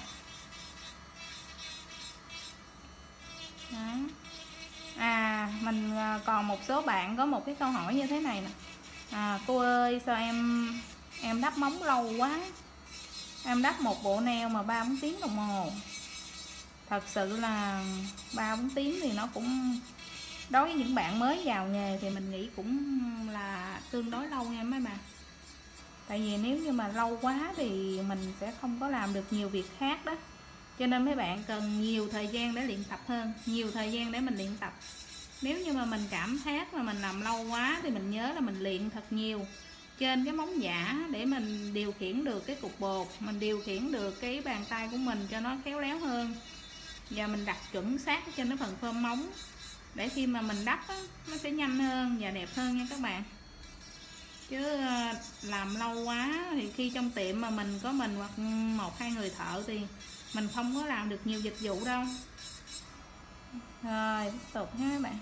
Đó. À, mình còn một số bạn có một cái câu hỏi như thế này nè. À, cô ơi sao em em đắp móng lâu quá. Em đắp một bộ nail mà ba bốn tiếng đồng hồ. Thật sự là ba bốn tiếng thì nó cũng đối với những bạn mới vào nghề thì mình nghĩ cũng là tương đối lâu nha mấy bạn. Tại vì nếu như mà lâu quá thì mình sẽ không có làm được nhiều việc khác đó. Cho nên mấy bạn cần nhiều thời gian để luyện tập hơn, nhiều thời gian để mình luyện tập. Nếu như mà mình cảm thấy mà mình làm lâu quá thì mình nhớ là mình luyện thật nhiều trên cái móng giả để mình điều khiển được cái cục bột, mình điều khiển được cái bàn tay của mình cho nó khéo léo hơn. Và mình đặt chuẩn xác trên cái phần phơm móng để khi mà mình đắp á, nó sẽ nhanh hơn và đẹp hơn nha các bạn. Chứ làm lâu quá thì khi trong tiệm mà mình có mình hoặc một hai người thợ thì mình không có làm được nhiều dịch vụ đâu. Rồi tiếp tục ha các bạn.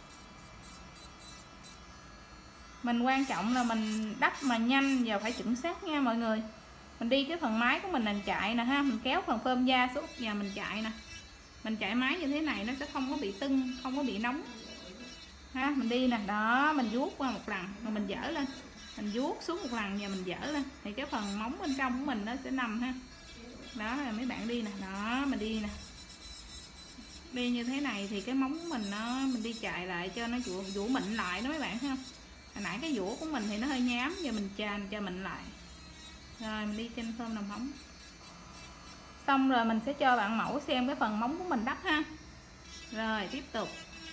Mình quan trọng là mình đắp mà nhanh và phải chuẩn xác nha mọi người. Mình đi cái phần máy của mình mình chạy nè ha, mình kéo phần phơm da xuống và mình chạy nè. Mình chạy máy như thế này nó sẽ không có bị tưng, không có bị nóng. Ha, mình đi nè, đó, mình vuốt qua một lần rồi mình dỡ lên. Mình vuốt xuống một lần và mình dỡ lên thì cái phần móng bên trong của mình nó sẽ nằm ha. Đó là mấy bạn đi nè, đó, mình đi nè. Đi như thế này thì cái móng của mình nó mình đi chạy lại cho nó vũ, vũ mịn lại đó mấy bạn thấy không? Hồi nãy cái vũ của mình thì nó hơi nhám, giờ mình tràn cho mịn lại. Rồi mình đi trên phơm làm móng. Xong rồi mình sẽ cho bạn mẫu xem cái phần móng của mình đắp ha. Rồi tiếp tục.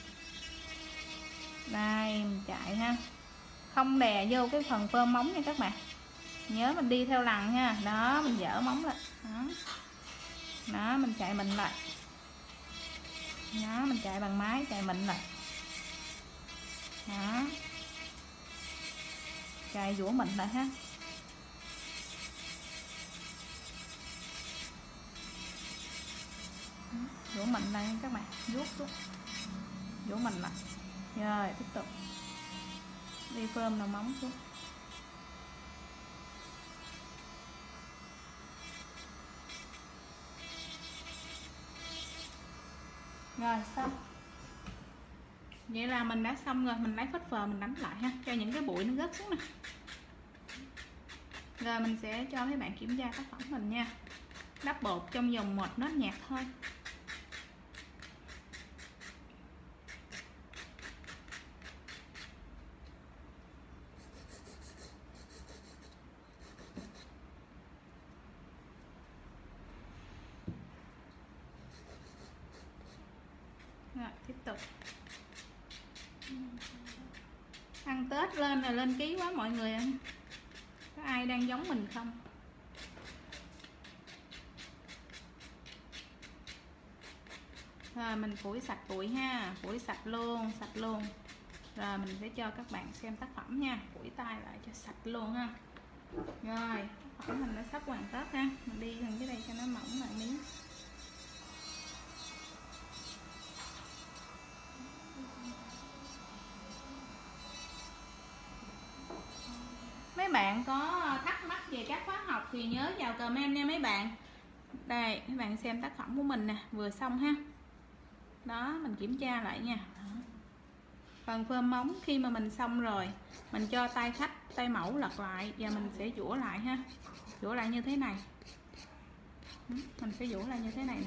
Đây mình chạy ha. Không đè vô cái phần phơm móng nha các bạn. Nhớ mình đi theo lần nha. Đó mình dỡ móng lại. Đó. Đó mình chạy mình lại. Đó mình chạy bằng máy chạy mình lại. Đó. Chạy vũa mình lại ha. Vỗ mình lại các bạn, vuốt vuốt vỗ mình lại. Rồi tiếp tục đi phơm đầu móng xuống. Rồi xong. Vậy là mình đã xong rồi, mình lấy phết phờ mình đánh lại ha, cho những cái bụi nó rớt xuống nè. Rồi mình sẽ cho mấy bạn kiểm tra tác phẩm mình nha. Đắp bột trong vòng một nốt nhạc thôi. Rồi tiếp tục. Ăn Tết lên là lên ký quá mọi người ạ. Có ai đang giống mình không? Rồi mình phủi sạch bụi ha, phủi sạch luôn, sạch luôn. Rồi mình sẽ cho các bạn xem tác phẩm nha, phủi tay lại cho sạch luôn ha. Rồi, tác phẩm mình đã sắp hoàn tất ha. Mình đi gần cái đây cho nó mỏng lại miếng. Mấy bạn có thắc mắc về các khóa học thì nhớ vào comment nha mấy bạn. Đây, các bạn xem tác phẩm của mình nè, vừa xong ha. Đó, mình kiểm tra lại nha. Phần phơm móng khi mà mình xong rồi, mình cho tay khách, tay mẫu lật lại và mình sẽ vũa lại ha. Vũa lại như thế này. Mình sẽ vũa lại như thế này nè.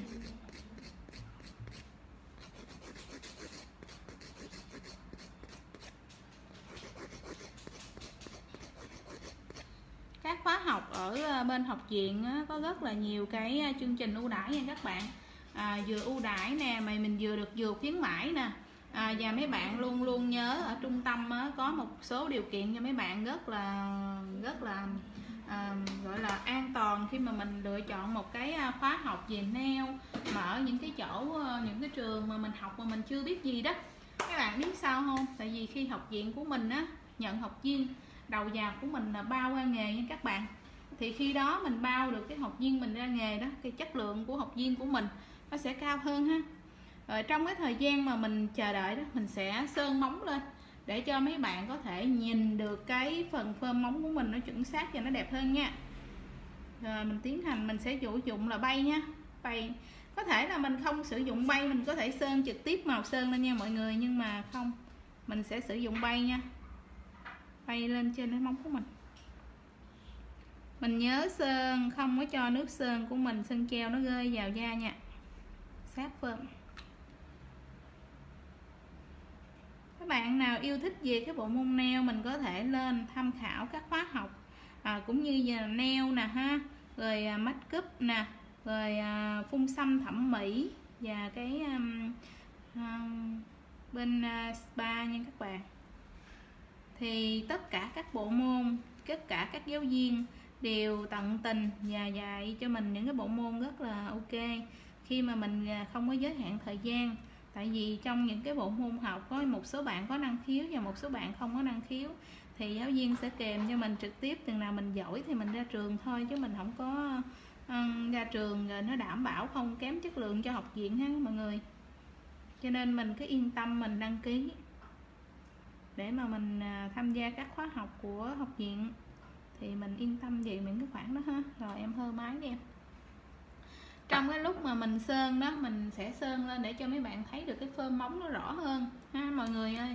Các khóa học ở bên học viện có rất là nhiều cái chương trình ưu đãi nha các bạn. À, vừa ưu đãi nè, mà mình vừa được vừa khuyến mãi nè. À, và mấy bạn luôn luôn nhớ ở trung tâm á, có một số điều kiện cho mấy bạn rất là rất là à, gọi là an toàn khi mà mình lựa chọn một cái khóa học về nail mà ở những cái chỗ những cái trường mà mình học mà mình chưa biết gì đó. Các bạn biết sao không? Tại vì khi học viện của mình á nhận học viên đầu vào của mình là bao qua nghề nha các bạn. Thì khi đó mình bao được cái học viên mình ra nghề đó, cái chất lượng của học viên của mình nó sẽ cao hơn ha. Rồi trong cái thời gian mà mình chờ đợi đó, mình sẽ sơn móng lên để cho mấy bạn có thể nhìn được cái phần phơm móng của mình nó chuẩn xác và nó đẹp hơn nha. Rồi mình tiến hành, mình sẽ sử dụng là bay nha. Bay có thể là mình không sử dụng bay, mình có thể sơn trực tiếp màu sơn lên nha mọi người, nhưng mà không, mình sẽ sử dụng bay nha. Bay lên trên cái móng của mình. Mình nhớ sơn không có cho nước sơn của mình, sơn keo nó rơi vào da nha. Sát phơm. Các bạn nào yêu thích về cái bộ môn nail mình có thể lên tham khảo các khóa học à, cũng như giờ nail nè ha, rồi à, make up nè, rồi à, phun xăm thẩm mỹ và cái um, um, bên uh, spa nha các bạn. Thì tất cả các bộ môn, tất cả các giáo viên đều tận tình và dạy cho mình những cái bộ môn rất là ok khi mà mình không có giới hạn thời gian. Tại vì trong những cái bộ môn học có một số bạn có năng khiếu và một số bạn không có năng khiếu, thì giáo viên sẽ kèm cho mình trực tiếp, từng nào mình giỏi thì mình ra trường thôi, chứ mình không có um, ra trường rồi nó đảm bảo không kém chất lượng cho học viện ha mọi người. Cho nên mình cứ yên tâm mình đăng ký để mà mình tham gia các khóa học của học viện thì mình yên tâm về những cái khoản đó ha. Rồi em hơ máy đi em. Trong cái lúc mà mình sơn đó, mình sẽ sơn lên để cho mấy bạn thấy được cái phơm móng nó rõ hơn ha mọi người ơi.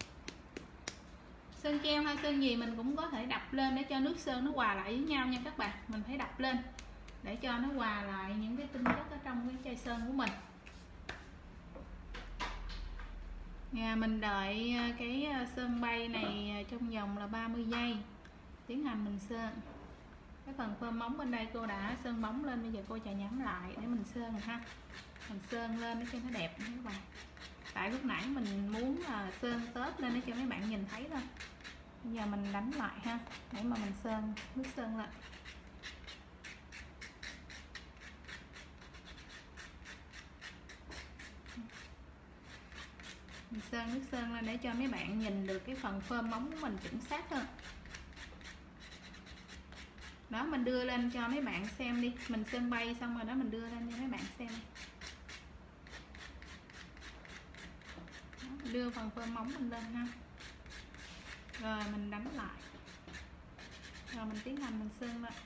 Sơn keo hay sơn gì mình cũng có thể đập lên để cho nước sơn nó hòa lại với nhau nha các bạn. Mình phải đập lên để cho nó hòa lại những cái tinh chất ở trong cái chai sơn của mình. Nhà mình đợi cái sơn bay này trong vòng là ba mươi giây. Tiến hành mình sơn. Cái phần phơm móng bên đây cô đã sơn bóng lên, bây giờ cô chà nhẵn lại để mình sơn ha. Mình sơn lên để cho nó đẹp các bạn. Tại lúc nãy mình muốn là sơn tớp lên để cho mấy bạn nhìn thấy thôi. Bây giờ mình đánh lại ha, để mà mình sơn nước sơn lên. Mình sơn nước sơn lên để cho mấy bạn nhìn được cái phần phơm móng của mình chuẩn xác hơn. Đó, mình đưa lên cho mấy bạn xem đi. Mình sơn bay xong rồi đó, mình đưa lên cho mấy bạn xem đi. Đó, mình đưa phần phơm móng mình lên ha. Rồi mình đánh lại. Rồi mình tiến hành mình sơn lên.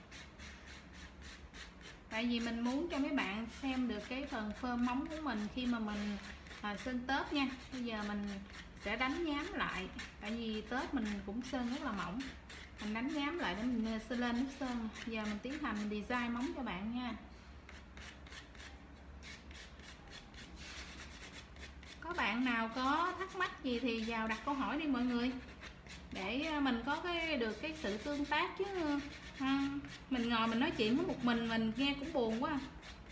Tại vì mình muốn cho mấy bạn xem được cái phần phơm móng của mình khi mà mình à, sơn tớp nha. Bây giờ mình sẽ đánh nhám lại. Tại vì tớp mình cũng sơn rất là mỏng. Mình đánh nhám lại để mình sơn lên nước sơn. Giờ mình tiến hành mình design móng cho bạn nha. Có bạn nào có thắc mắc gì thì vào đặt câu hỏi đi mọi người, để mình có cái được cái sự tương tác chứ ha. Mình ngồi mình nói chuyện với một mình mình nghe cũng buồn quá.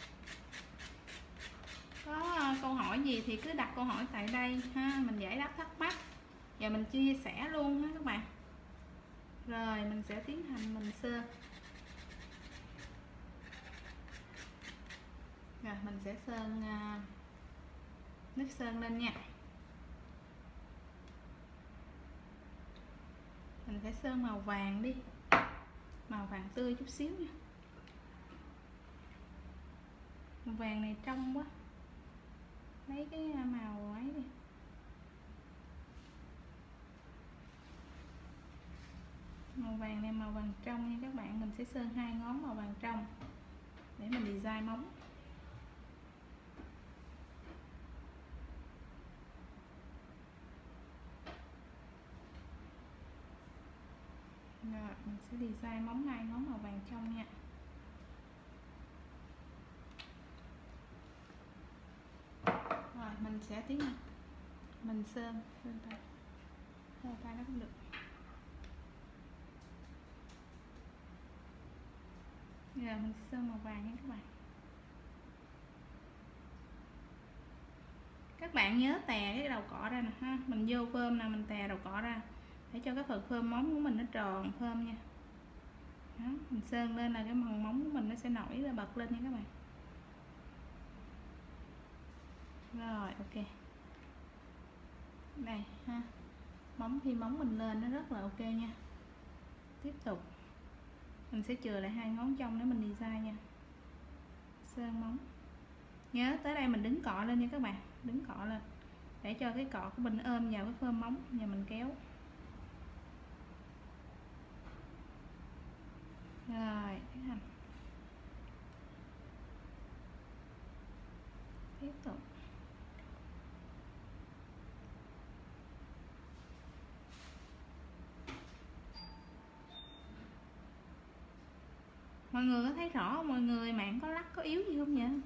Có câu hỏi gì thì cứ đặt câu hỏi tại đây ha, mình giải đáp thắc mắc. Giờ mình chia sẻ luôn ha các bạn. Rồi mình sẽ tiến hành mình sơn. Rồi mình sẽ sơn uh, nước sơn lên nha. Mình sẽ sơn màu vàng đi, màu vàng tươi chút xíu nha. Màu vàng này trong quá, lấy cái màu ấy đi. Màu vàng này màu vàng trong nha các bạn. Mình sẽ sơn hai ngón màu vàng trong để mình design móng. Rồi mình sẽ design móng hai ngón màu vàng trong nha. Rồi mình sẽ tiến hành mình sơn sơn tay, sơn tay nó cũng được. Giờ mình sẽ sơn màu vàng nha các bạn. Các bạn nhớ tè cái đầu cọ ra nè ha. Mình vô phơm nè, mình tè đầu cọ ra để cho cái phần phơm móng của mình nó tròn phơm nha. Đó, mình sơn lên là cái phần móng của mình nó sẽ nổi ra bật lên nha các bạn. Rồi ok. Đây ha. Móng khi móng mình lên nó rất là ok nha. Tiếp tục mình sẽ chừa lại hai ngón trong để mình design nha. Sơn móng. Nhớ tới đây mình đứng cọ lên nha các bạn, đứng cọ lên để cho cái cọ của mình ôm vào cái phơm móng. Giờ mình kéo. Rồi tiến hành. Tiếp tục. Mọi người có thấy rõ không mọi người? Mạng có lắc có yếu gì không vậy?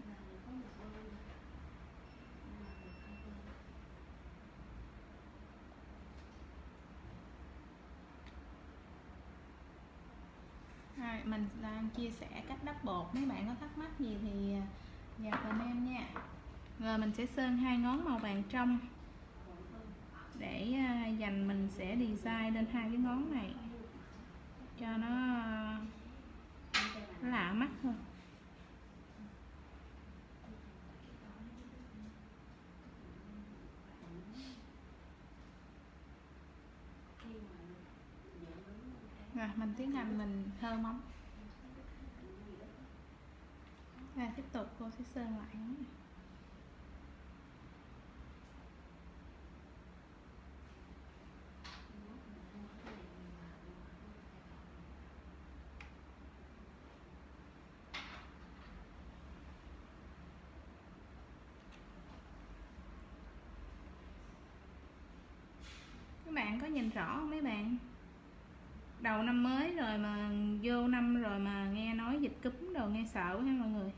Rồi, mình đang chia sẻ cách đắp bột. Mấy bạn có thắc mắc gì thì vào comment nha. Rồi mình sẽ sơn hai ngón màu vàng trong để dành mình sẽ design lên hai cái ngón này cho nó lạ mắt hơn. Rồi mình tiến hành mình thơ móng. Rồi tiếp tục cô sẽ sơn lại ngón này. Các bạn có nhìn rõ không mấy bạn? Đầu năm mới rồi mà vô năm rồi mà nghe nói dịch cúm đồ nghe sợ ha mọi người.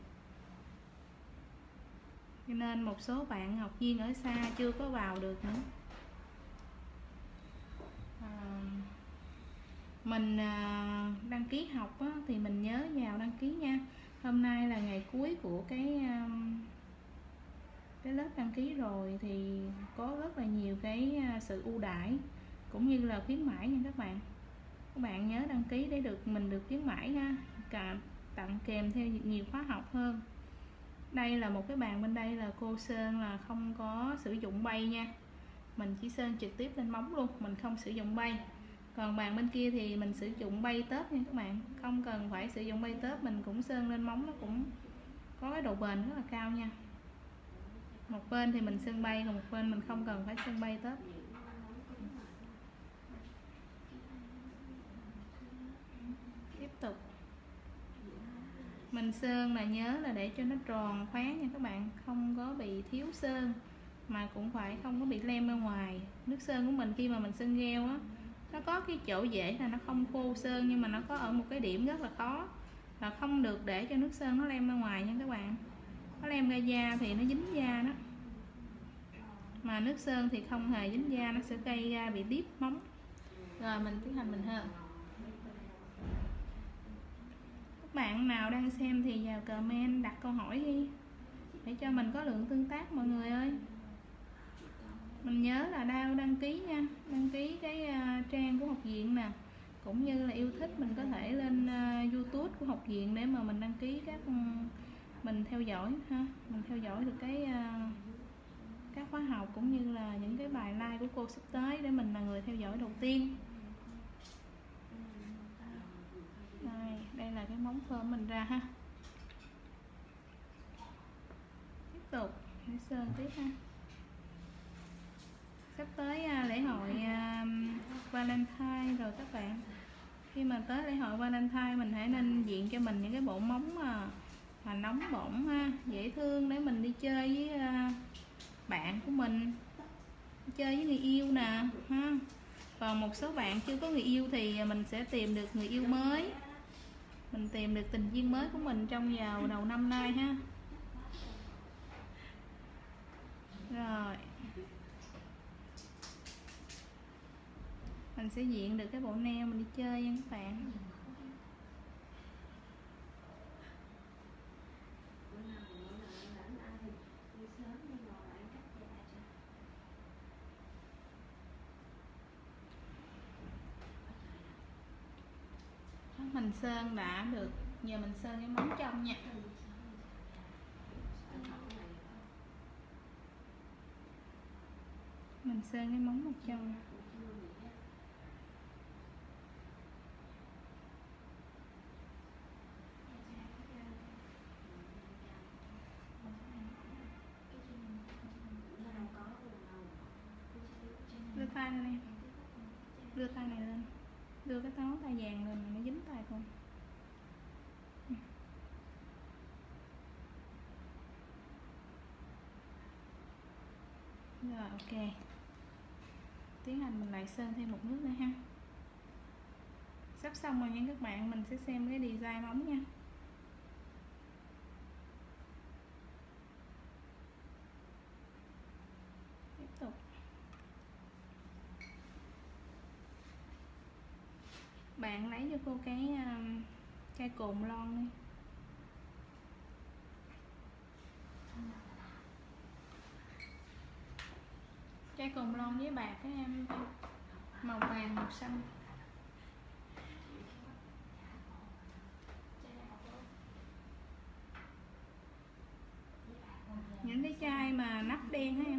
Cho nên một số bạn học viên ở xa chưa có vào được nữa. À, mình à, đăng ký học á, thì mình nhớ vào đăng ký nha. Hôm nay là ngày cuối của cái um, cái lớp đăng ký rồi, thì có rất là nhiều cái sự ưu đãi cũng như là khuyến mãi nha các bạn. Các bạn nhớ đăng ký để được mình được khuyến mãi ha, cả tặng kèm theo nhiều khóa học hơn. Đây là một cái bàn bên đây là cô sơn là không có sử dụng bay nha, mình chỉ sơn trực tiếp lên móng luôn, mình không sử dụng bay. Còn bàn bên kia thì mình sử dụng bay tớp nha các bạn, không cần phải sử dụng bay tớp, mình cũng sơn lên móng, nó cũng có cái độ bền rất là cao nha. Một bên thì mình sơn bay, còn một bên mình không cần phải sơn bay tớp. Tiếp tục mình sơn là nhớ là để cho nó tròn khóa nha các bạn, không có bị thiếu sơn mà cũng phải không có bị lem ra ngoài. Nước sơn của mình khi mà mình sơn gheo á, nó có cái chỗ dễ là nó không khô sơn, nhưng mà nó có ở một cái điểm rất là khó là không được để cho nước sơn nó lem ra ngoài nha các bạn. Nó lem ra da thì nó dính da đó, mà nước sơn thì không hề dính da, nó sẽ gây ra bị điếp móng. Rồi mình tiến hành mình hơn. Các bạn nào đang xem thì vào comment đặt câu hỏi đi để cho mình có lượng tương tác mọi người ơi. Mình nhớ là đao đăng ký nha, đăng ký cái uh, trang của học viện nè, cũng như là yêu thích mình có thể lên uh, YouTube của học viện để mà mình đăng ký các um, mình theo dõi ha, mình theo dõi được cái uh, các khóa học cũng như là những cái bài like của cô sắp tới để mình là người theo dõi đầu tiên. Đây, đây là cái móng phơm mình ra ha. Tiếp tục để sơn tiếp ha. Sắp tới uh, lễ hội uh, Valentine rồi các bạn. Khi mà tới lễ hội Valentine mình hãy nên diện cho mình những cái bộ móng mà, mà nóng bỏng ha, dễ thương để mình đi chơi với uh, bạn của mình, đi chơi với người yêu nè ha. Còn một số bạn chưa có người yêu thì mình sẽ tìm được người yêu mới, mình tìm được tình duyên mới của mình trong vào đầu năm nay ha. Rồi mình sẽ diện được cái bộ nail mình đi chơi nha các bạn. Mình sơn đã được, giờ mình sơn cái móng trong nha. Mình sơn cái móng một trong. Đưa tay lên em, đưa tay này lên, đưa cái ngón tay vàng lên nó dính tay con. Rồi ok, tiến hành mình lại sơn thêm một nước nữa ha. Sắp xong rồi nha các bạn, mình sẽ xem cái design móng nha. Tiếp tục bạn lấy cho cô cái um, chai cồn lon đi. Chai cồn lon với bạc các em, màu vàng màu xanh. Những cái chai mà nắp đen á em.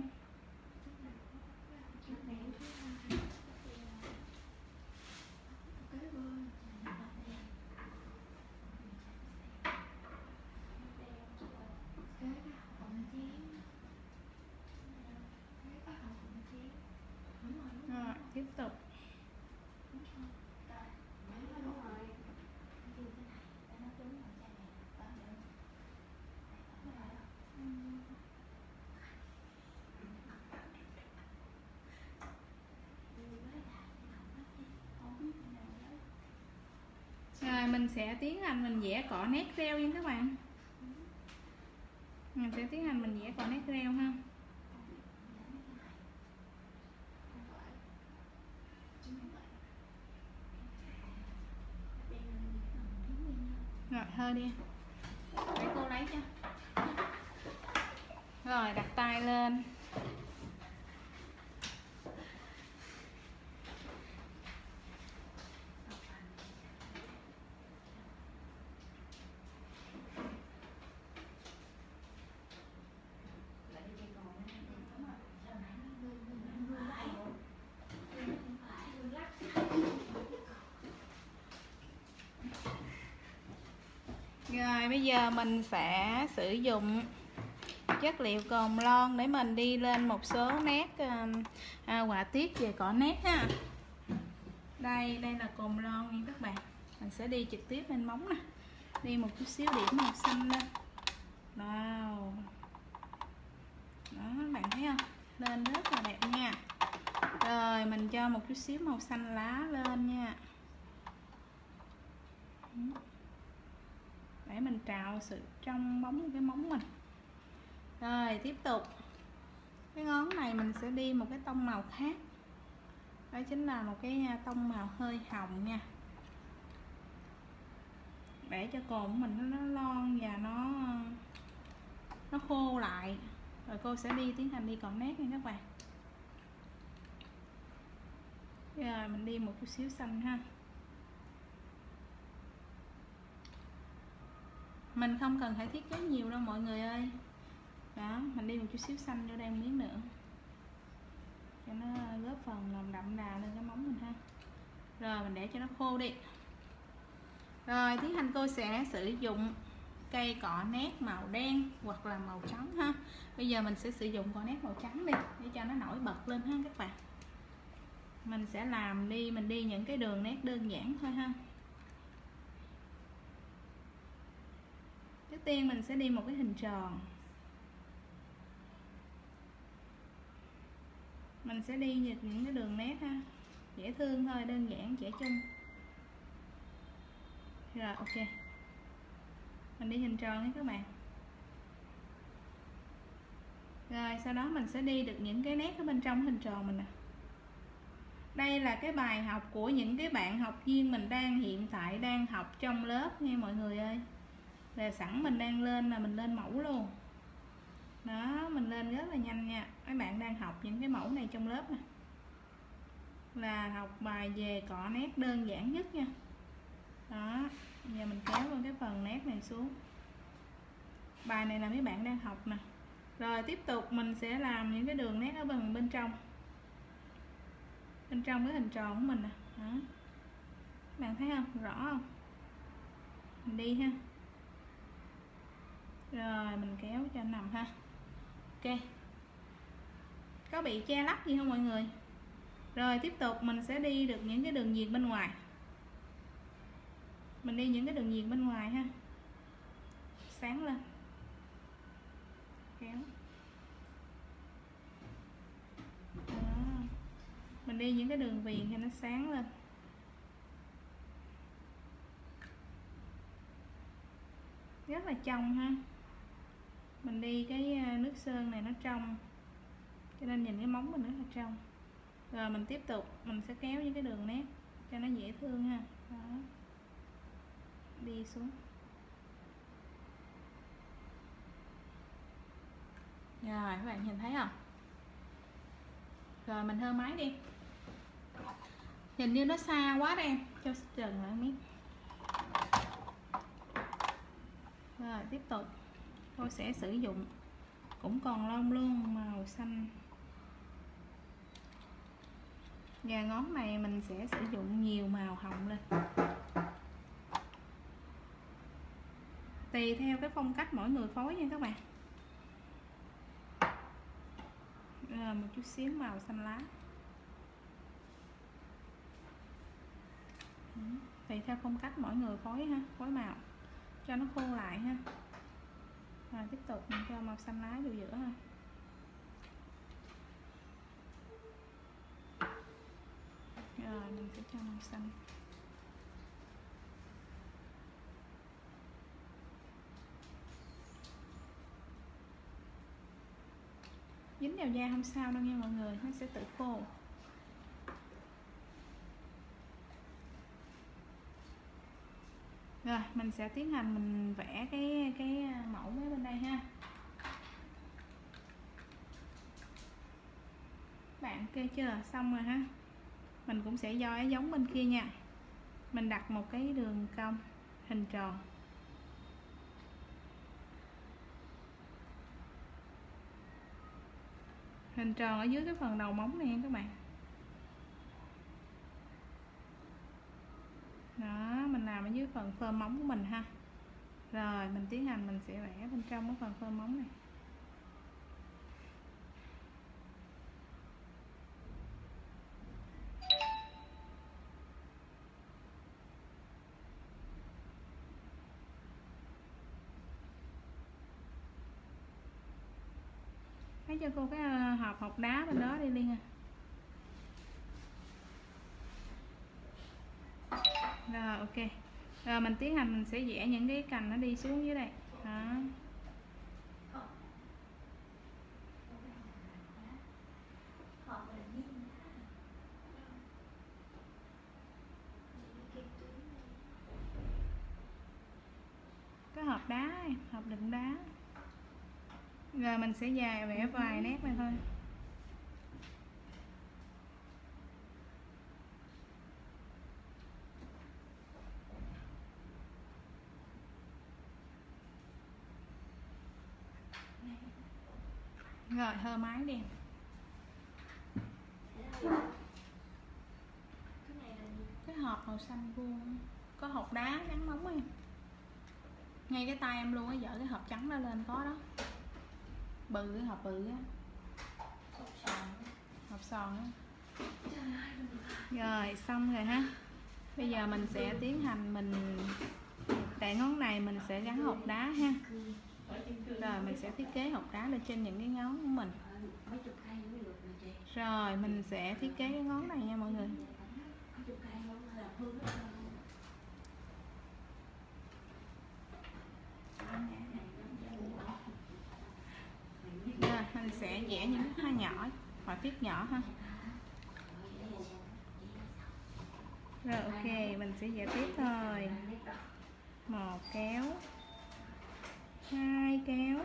Rồi, tiếp tục rồi mình sẽ tiến hành mình vẽ cọ nét reo nha các bạn. Mình sẽ tiến hành mình vẽ cọ nét reo ha. Rồi hơi đi để cô lấy cho. Rồi đặt tay lên. Rồi bây giờ mình sẽ sử dụng chất liệu cồn lon để mình đi lên một số nét à, họa tiết về cỏ nét ha. Đây, đây là cồn lon nha các bạn. Mình sẽ đi trực tiếp lên móng nè. Đi một chút xíu điểm màu xanh lên. Wow. Đó, các bạn thấy không? Lên rất là đẹp nha. Rồi mình cho một chút xíu màu xanh lá lên nha. Để mình trào sự trong bóng cái móng mình. Rồi tiếp tục. Cái ngón này mình sẽ đi một cái tông màu khác. Đó chính là một cái tông màu hơi hồng nha. Để cho cồn của mình nó lon và nó nó khô lại. Rồi cô sẽ đi tiến hành đi cọ nét nha các bạn. Rồi mình đi một chút xíu xanh ha. Mình không cần phải thiết kế nhiều đâu mọi người ơi. Đó, mình đi một chút xíu xanh vô đây một miếng nữa. Cho nó góp phần làm đậm đà lên cái móng mình ha. Rồi mình để cho nó khô đi. Rồi tiến hành cô sẽ sử dụng cây cọ nét màu đen hoặc là màu trắng ha. Bây giờ mình sẽ sử dụng cọ nét màu trắng đi để cho nó nổi bật lên ha các bạn. Mình sẽ làm đi, mình đi những cái đường nét đơn giản thôi ha. Trước tiên mình sẽ đi một cái hình tròn. Mình sẽ đi những cái đường nét ha, dễ thương thôi, đơn giản, trẻ trung. Rồi ok. Mình đi hình tròn nha các bạn. Rồi sau đó mình sẽ đi được những cái nét ở bên trong hình tròn mình nè. Đây là cái bài học của những cái bạn học viên mình đang hiện tại đang học trong lớp nha mọi người ơi. Rồi sẵn mình đang lên là mình lên mẫu luôn. Đó, mình lên rất là nhanh nha. Mấy bạn đang học những cái mẫu này trong lớp nè. Là học bài về cọ nét đơn giản nhất nha. Đó, giờ mình kéo luôn cái phần nét này xuống. Bài này là mấy bạn đang học nè. Rồi tiếp tục mình sẽ làm những cái đường nét ở bên bên trong. Bên trong cái hình tròn của mình nè. Đó. Các bạn thấy không? Rõ không? Mình đi ha. Rồi mình kéo cho nằm ha. Ok. Có bị che lắp gì không mọi người? Rồi tiếp tục mình sẽ đi được những cái đường viền bên ngoài. Mình đi những cái đường viền bên ngoài ha. Sáng lên. Kéo. Đó. Mình đi những cái đường viền cho nó sáng lên. Rất là trong ha. Mình đi cái nước sơn này nó trong, cho nên nhìn cái móng mình rất là trong. Rồi mình tiếp tục mình sẽ kéo những cái đường nét cho nó dễ thương ha. Đó. Đi xuống. Rồi các bạn nhìn thấy không? Rồi mình hơ máy đi. Hình như nó xa quá đó em, cho trần lại miếng. Rồi tiếp tục tôi sẽ sử dụng cũng còn lông luôn màu xanh. Và ngón này mình sẽ sử dụng nhiều màu hồng lên. Tùy theo cái phong cách mỗi người phối nha các bạn. Rồi, một chút xíu màu xanh lá. Tùy theo phong cách mỗi người phối ha, phối màu cho nó khô lại ha. Rồi tiếp tục mình cho màu xanh lá vào giữa ha. Rồi mình sẽ cho màu xanh. Dính vào da không sao đâu nha mọi người, nó sẽ tự khô. Rồi mình sẽ tiến hành mình vẽ cái cái mẫu mấy bên đây ha. Bạn kê chưa? Xong rồi ha. Mình cũng sẽ doi giống bên kia nha. Mình đặt một cái đường cong hình tròn. Hình tròn ở dưới cái phần đầu móng này nha các bạn. Đó, mình làm ở dưới phần phơm móng của mình ha. Rồi mình tiến hành mình sẽ vẽ bên trong cái phần phơm móng này. Lấy cho cô cái hộp hộp đá bên đó đi Liên à. Rồi ok. Rồi mình tiến hành mình sẽ vẽ những cái cành nó đi xuống dưới đây. Đó. Cái hộp đá, hộp đựng đá. Rồi mình sẽ dài vẽ vài nét này thôi. Rồi hơ máy đi. Cái hộp màu xanh vuông, có hộp đá gắn móng em. Ngay cái tay em luôn á, dở cái hộp trắng đó lên có đó. Bự cái hộp bự á. Hộp sòn. Hộp sòn á. Rồi xong rồi ha. Bây giờ mình sẽ tiến hành mình tại ngón này mình sẽ gắn hộp đá ha. Rồi mình sẽ thiết kế hộp đá lên trên những cái ngón của mình. Rồi mình sẽ thiết kế cái ngón này nha mọi người. Rồi mình sẽ vẽ những hoa nhỏ, họa tiết nhỏ ha. Rồi ok, mình sẽ vẽ tiếp thôi. Một kéo, hai kéo,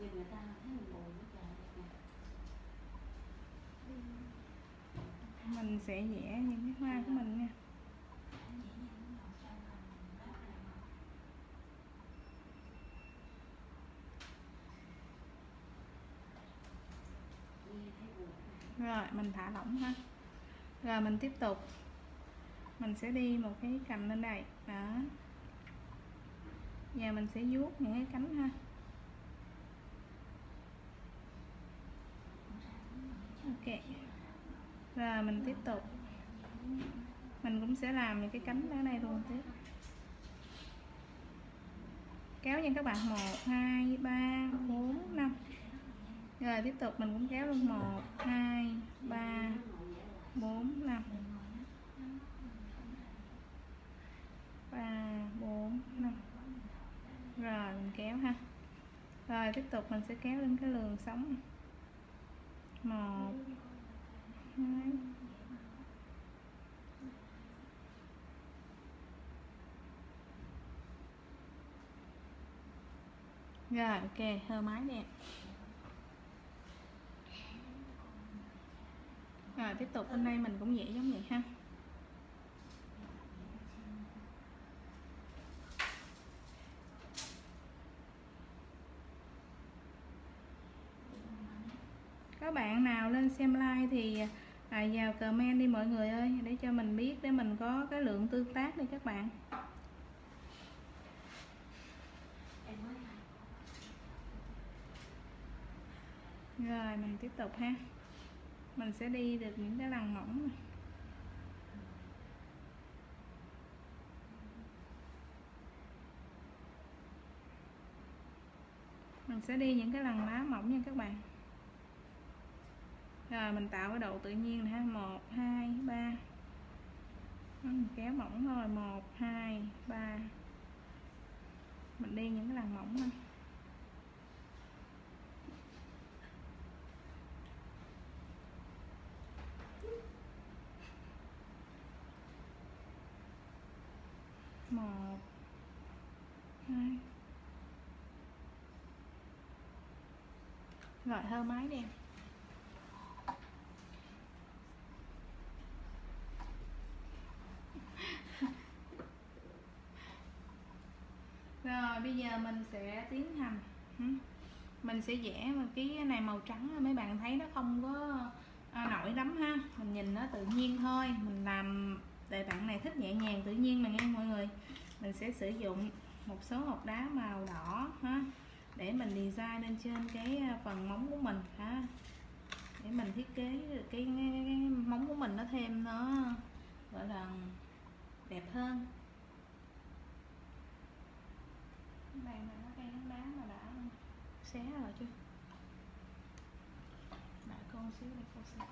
mình sẽ vẽ những cái hoa của mình nha. Rồi mình thả lỏng ha. Rồi mình tiếp tục mình sẽ đi một cái cành lên đây đó. Giờ mình sẽ vuốt những cái cánh ha. Ok. Rồi mình tiếp tục mình cũng sẽ làm những cái cánh ở đây luôn tiếp. Kéo nha các bạn. Một, hai, ba, bốn, năm. Rồi tiếp tục mình cũng kéo luôn. Một, hai, ba, bốn, năm. Ba, bốn, năm. Rồi mình kéo ha. Rồi tiếp tục mình sẽ kéo lên cái lường sống này. Một, hai. Rồi ok, hơ máy nè. Rồi tiếp tục bên đây mình cũng vẽ giống vậy ha. Các bạn nào lên xem like thì à, vào comment đi mọi người ơi, để cho mình biết, để mình có cái lượng tương tác đi các bạn. Rồi mình tiếp tục ha. Mình sẽ đi được những cái lằn mỏng này. Mình sẽ đi những cái lằn lá mỏng nha các bạn. Rồi mình tạo cái độ tự nhiên này ha. Một, hai, ba. Mình kéo mỏng thôi. Một, hai, ba. Mình đi những cái lằn mỏng thôi. Một, Đấy. Rồi thơ máy đi em. Rồi bây giờ mình sẽ tiến hành, mình sẽ vẽ một cái này màu trắng, mấy bạn thấy nó không có nổi lắm ha, mình nhìn nó tự nhiên thôi, mình làm để bạn này thích nhẹ nhàng tự nhiên mà nghe mọi người. Mình sẽ sử dụng một số hột đá màu đỏ ha, để mình design lên trên cái phần móng của mình ha, để mình thiết kế cái, cái, cái móng của mình nó thêm nó gọi là đẹp hơn. Cái bàn này nó cây nắng đá mà đã xé rồi chưa? Đợi con xíu để cô xé.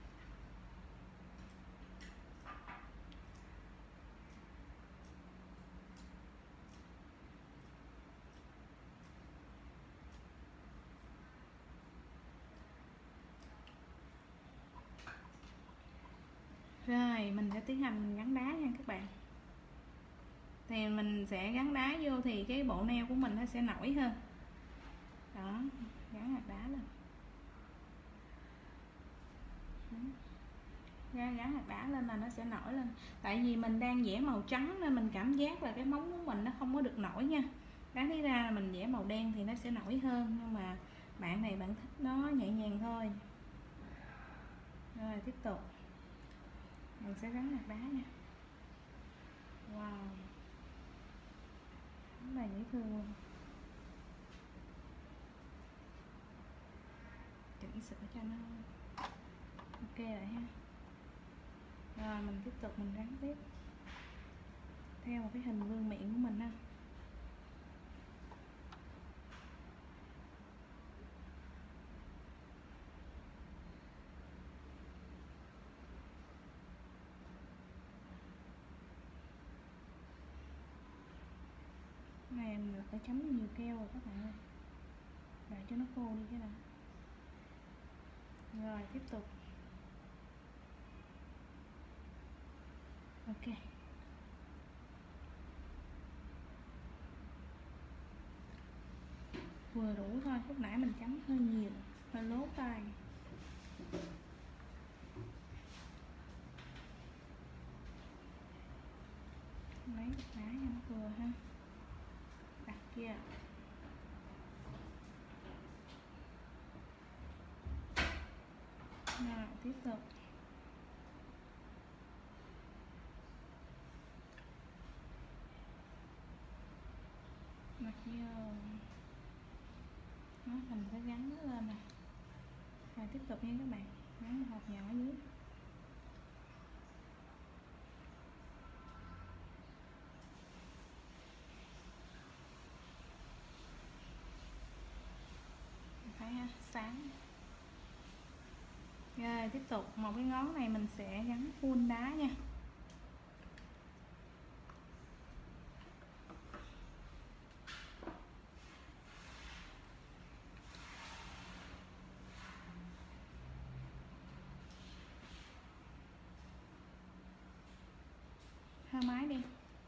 Rồi mình sẽ tiến hành gắn đá nha các bạn. Thì mình sẽ gắn đá vô thì cái bộ neo của mình nó sẽ nổi hơn. Đó, gắn hạt đá lên. Gắn, gắn hạt đá lên là nó sẽ nổi lên. Tại vì mình đang vẽ màu trắng nên mình cảm giác là cái móng của mình nó không có được nổi nha. Đáng lý ra là mình vẽ màu đen thì nó sẽ nổi hơn, nhưng mà bạn này bạn thích nó nhẹ nhàng thôi. Rồi tiếp tục mình sẽ gắn hạt đá nha. Wow, rất là dễ thương luôn. Chỉnh sửa cho nó ok lại ha. Rồi mình tiếp tục mình gắn tiếp theo một cái hình vương miệng của mình ha. Này mình phải chấm nhiều keo rồi các bạn ơi, đợi cho nó khô đi cái nào. Rồi tiếp tục ok. Vừa đủ thôi, lúc nãy mình chấm hơi nhiều, hơi lố tay. Lấy đá cho nó vừa ha, đặt kia. Rồi tiếp tục đặt vô. Đó, mình sẽ gắn nó lên nè. Rồi tiếp tục nha các bạn, gắn một hộp nhỏ dưới. Thấy ha, sáng. Rồi tiếp tục một cái ngón này mình sẽ gắn full đá nha. Hai máy đi.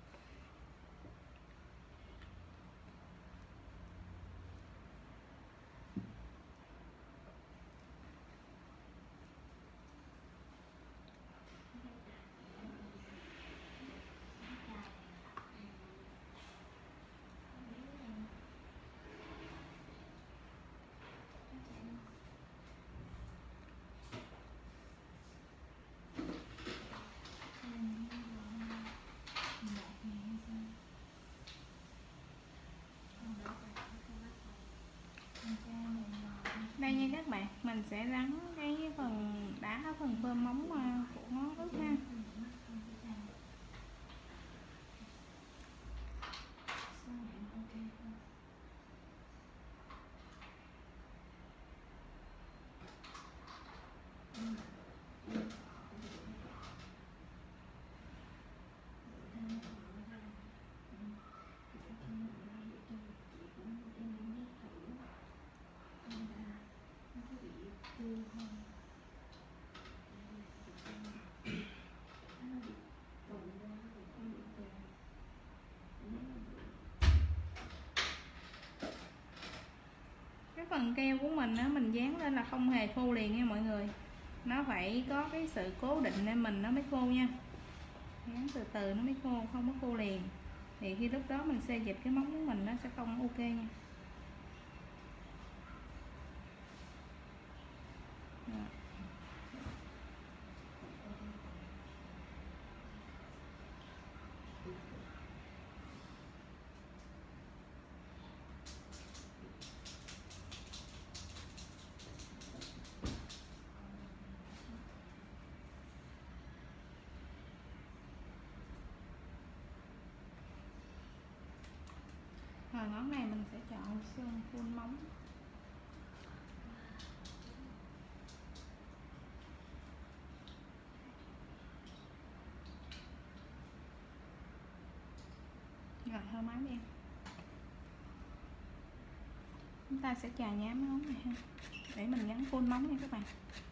Đây nha các bạn, mình sẽ rắn cái phần đá, phần bơm móng của ngón út ha. phần keo của mình á, mình dán lên là không hề khô liền nha mọi người. Nó phải có cái sự cố định nên mình nó mới khô nha. Dán từ từ nó mới khô, không có khô liền. Thì khi lúc đó mình xê dịch cái móng của mình nó sẽ không ok nha. Rồi. Rồi ngón này mình sẽ chọn sơn full móng. Rồi hơi máy đi em. Chúng ta sẽ chà nhám ngón này ha, để mình gắn full móng nha các bạn.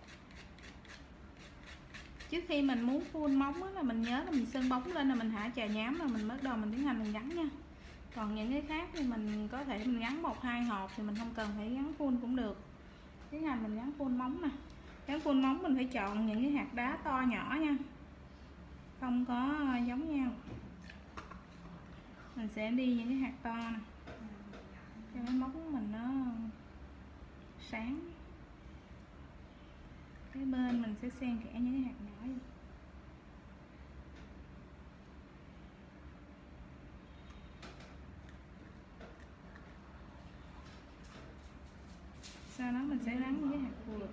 Trước khi mình muốn full móng á, là mình nhớ là mình sơn bóng lên là mình hả chà nhám rồi mình bắt đầu mình tiến hành mình gắn nha. Còn những cái khác thì mình có thể mình gắn một hai hộp thì mình không cần phải gắn full cũng được. Tiến hành mình gắn full móng nè. Gắn full móng mình phải chọn những cái hạt đá to nhỏ nha, không có giống nhau. Mình sẽ đi những cái hạt to nè cho cái móng của mình nó sáng. Cái bên mình sẽ xen kẽ những cái hạt nhỏ vô. Sau đó mình sẽ gắn những cái hạt vừa.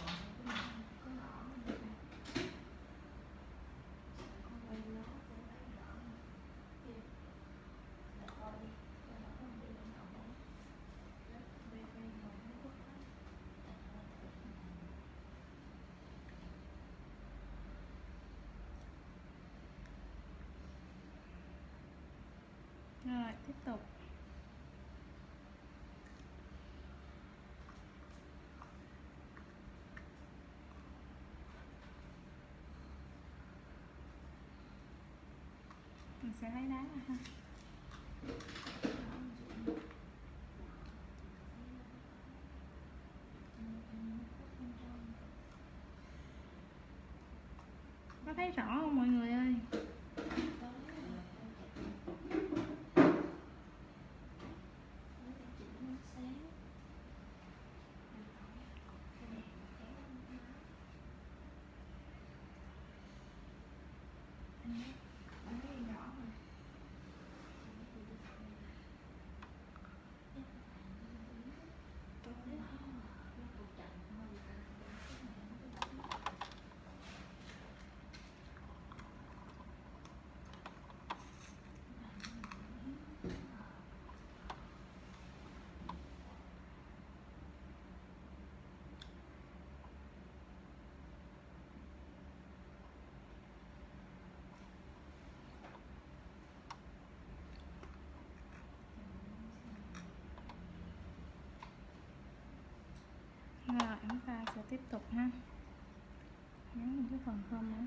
Rồi tiếp tục. Mình sẽ lấy đá ra ha. Có thấy rõ không mọi người ơi? Rồi chúng ta sẽ tiếp tục ha, gắn một cái phần không nữa.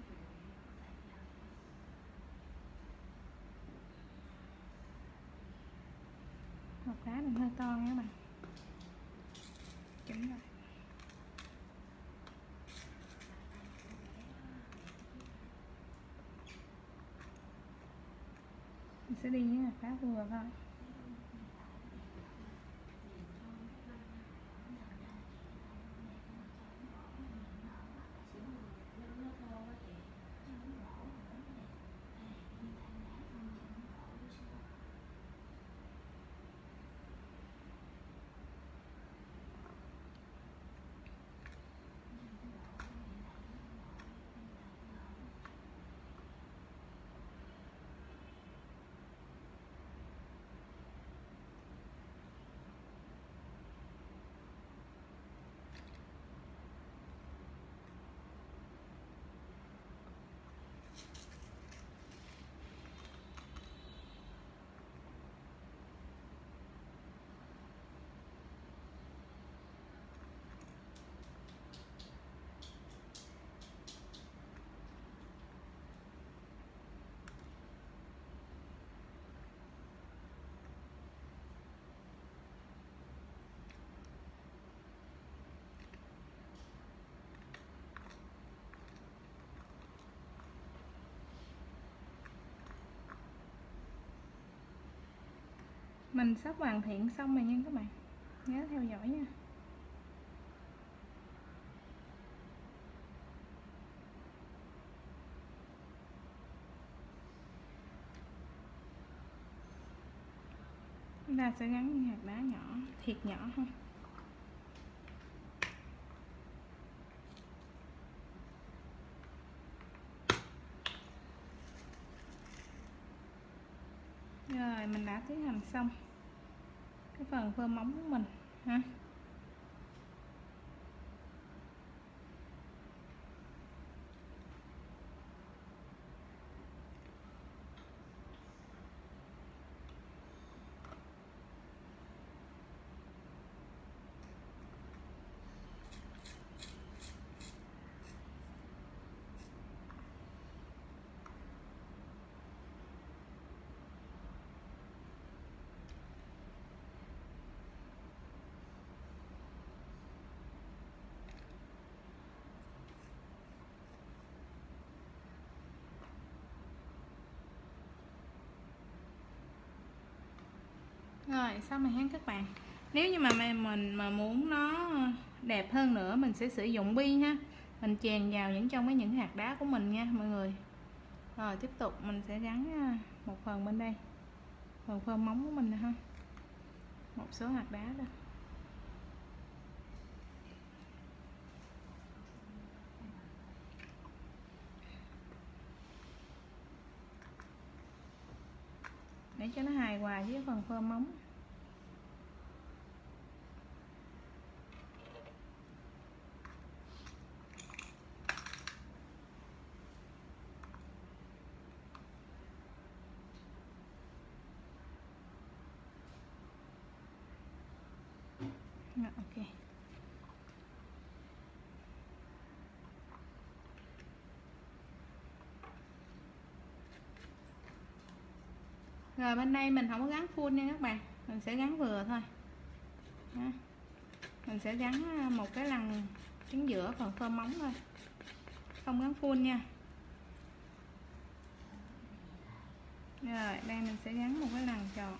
Hộp đá mình hơi to nha các bạn. Chỉnh rồi. Mình sẽ đi với hạt đá vừa thôi. Mình sắp hoàn thiện xong rồi nha các bạn, nhớ theo dõi nha. Chúng ta sẽ gắn những hạt đá nhỏ, thiệt nhỏ thôi. Rồi mình đã tiến hành xong cái phần phơm móng của mình ha. Rồi xong rồi ha các bạn. Nếu như mà mình mà muốn nó đẹp hơn nữa, mình sẽ sử dụng bi ha. Mình chèn vào những trong cái những hạt đá của mình nha mọi người. Rồi tiếp tục mình sẽ gắn một phần bên đây, phần phơm móng của mình nè ha, một số hạt đá đó. Để cho nó hài hòa với phần phơm móng. Rồi, ok. Rồi bên đây mình không có gắn full nha các bạn, mình sẽ gắn vừa thôi. Đó. Mình sẽ gắn một cái lằn chính giữa phần phơm móng thôi, không gắn full nha. Rồi đây mình sẽ gắn một cái lằn tròn.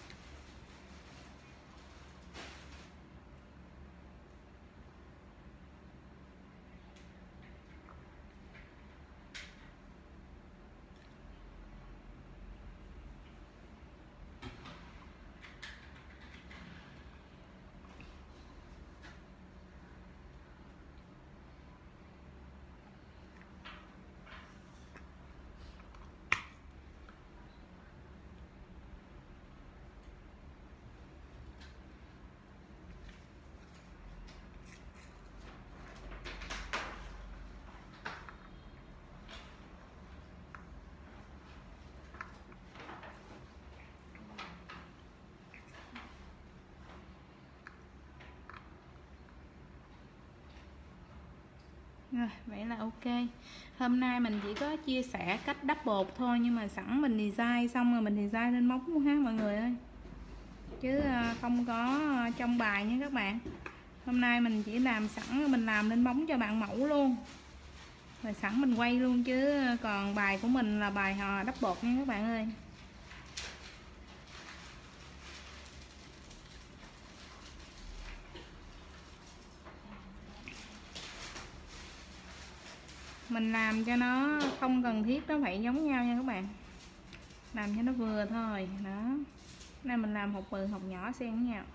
Rồi, vậy là ok. Hôm nay mình chỉ có chia sẻ cách đắp bột thôi, nhưng mà sẵn mình design xong rồi mình design lên móng luôn ha mọi người ơi, chứ không có trong bài nha các bạn. Hôm nay mình chỉ làm sẵn, mình làm lên móng cho bạn mẫu luôn, rồi sẵn mình quay luôn, chứ còn bài của mình là bài hò đắp bột nha các bạn ơi. Mình làm cho nó không cần thiết nó phải giống nhau nha các bạn, làm cho nó vừa thôi đó. Đây mình làm hộp bự hộp nhỏ xen với nhau,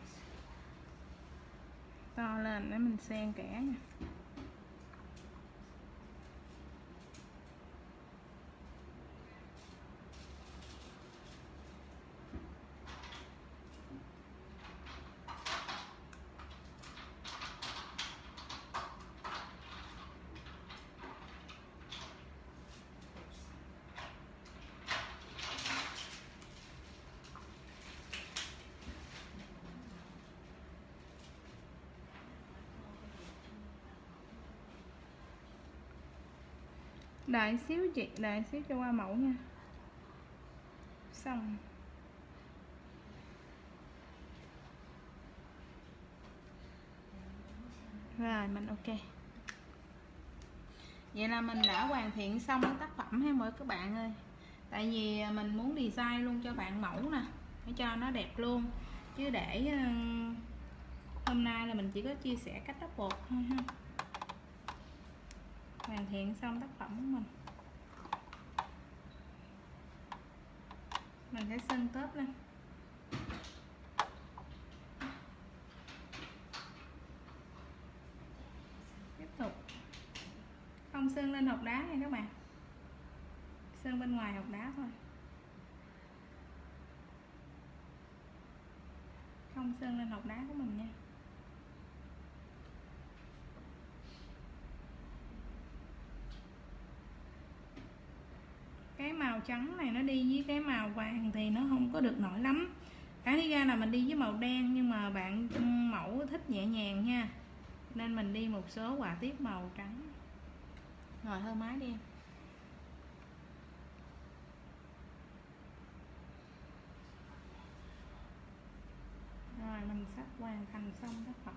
to lên để mình xen kẽ nha. Đợi xíu chị, đợi xíu cho qua mẫu nha. Xong. Rồi mình ok. Vậy là mình đã hoàn thiện xong tác phẩm ha mọi các bạn ơi. Tại vì mình muốn design luôn cho bạn mẫu nè, để cho nó đẹp luôn. Chứ để uh, hôm nay là mình chỉ có chia sẻ cách đắp bột thôi ha. Hoàn thiện xong tác phẩm của mình, mình sẽ sơn tớp lên. Tiếp tục không sơn lên hột đá nha các bạn, sơn bên ngoài hột đá thôi, không sơn lên hột đá của mình nha. Cái màu trắng này nó đi với cái màu vàng thì nó không có được nổi lắm. Cái đi ra là mình đi với màu đen, nhưng mà bạn mẫu thích nhẹ nhàng nha, nên mình đi một số họa tiết màu trắng. Rồi hơi mái đi em. Rồi mình sắp hoàn thành xong tác phẩm.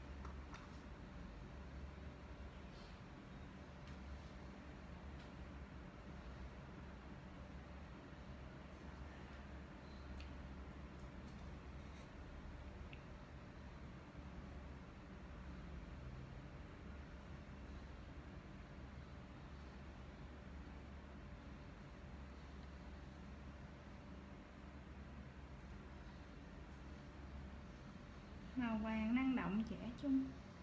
Màu vàng năng động trẻ trung.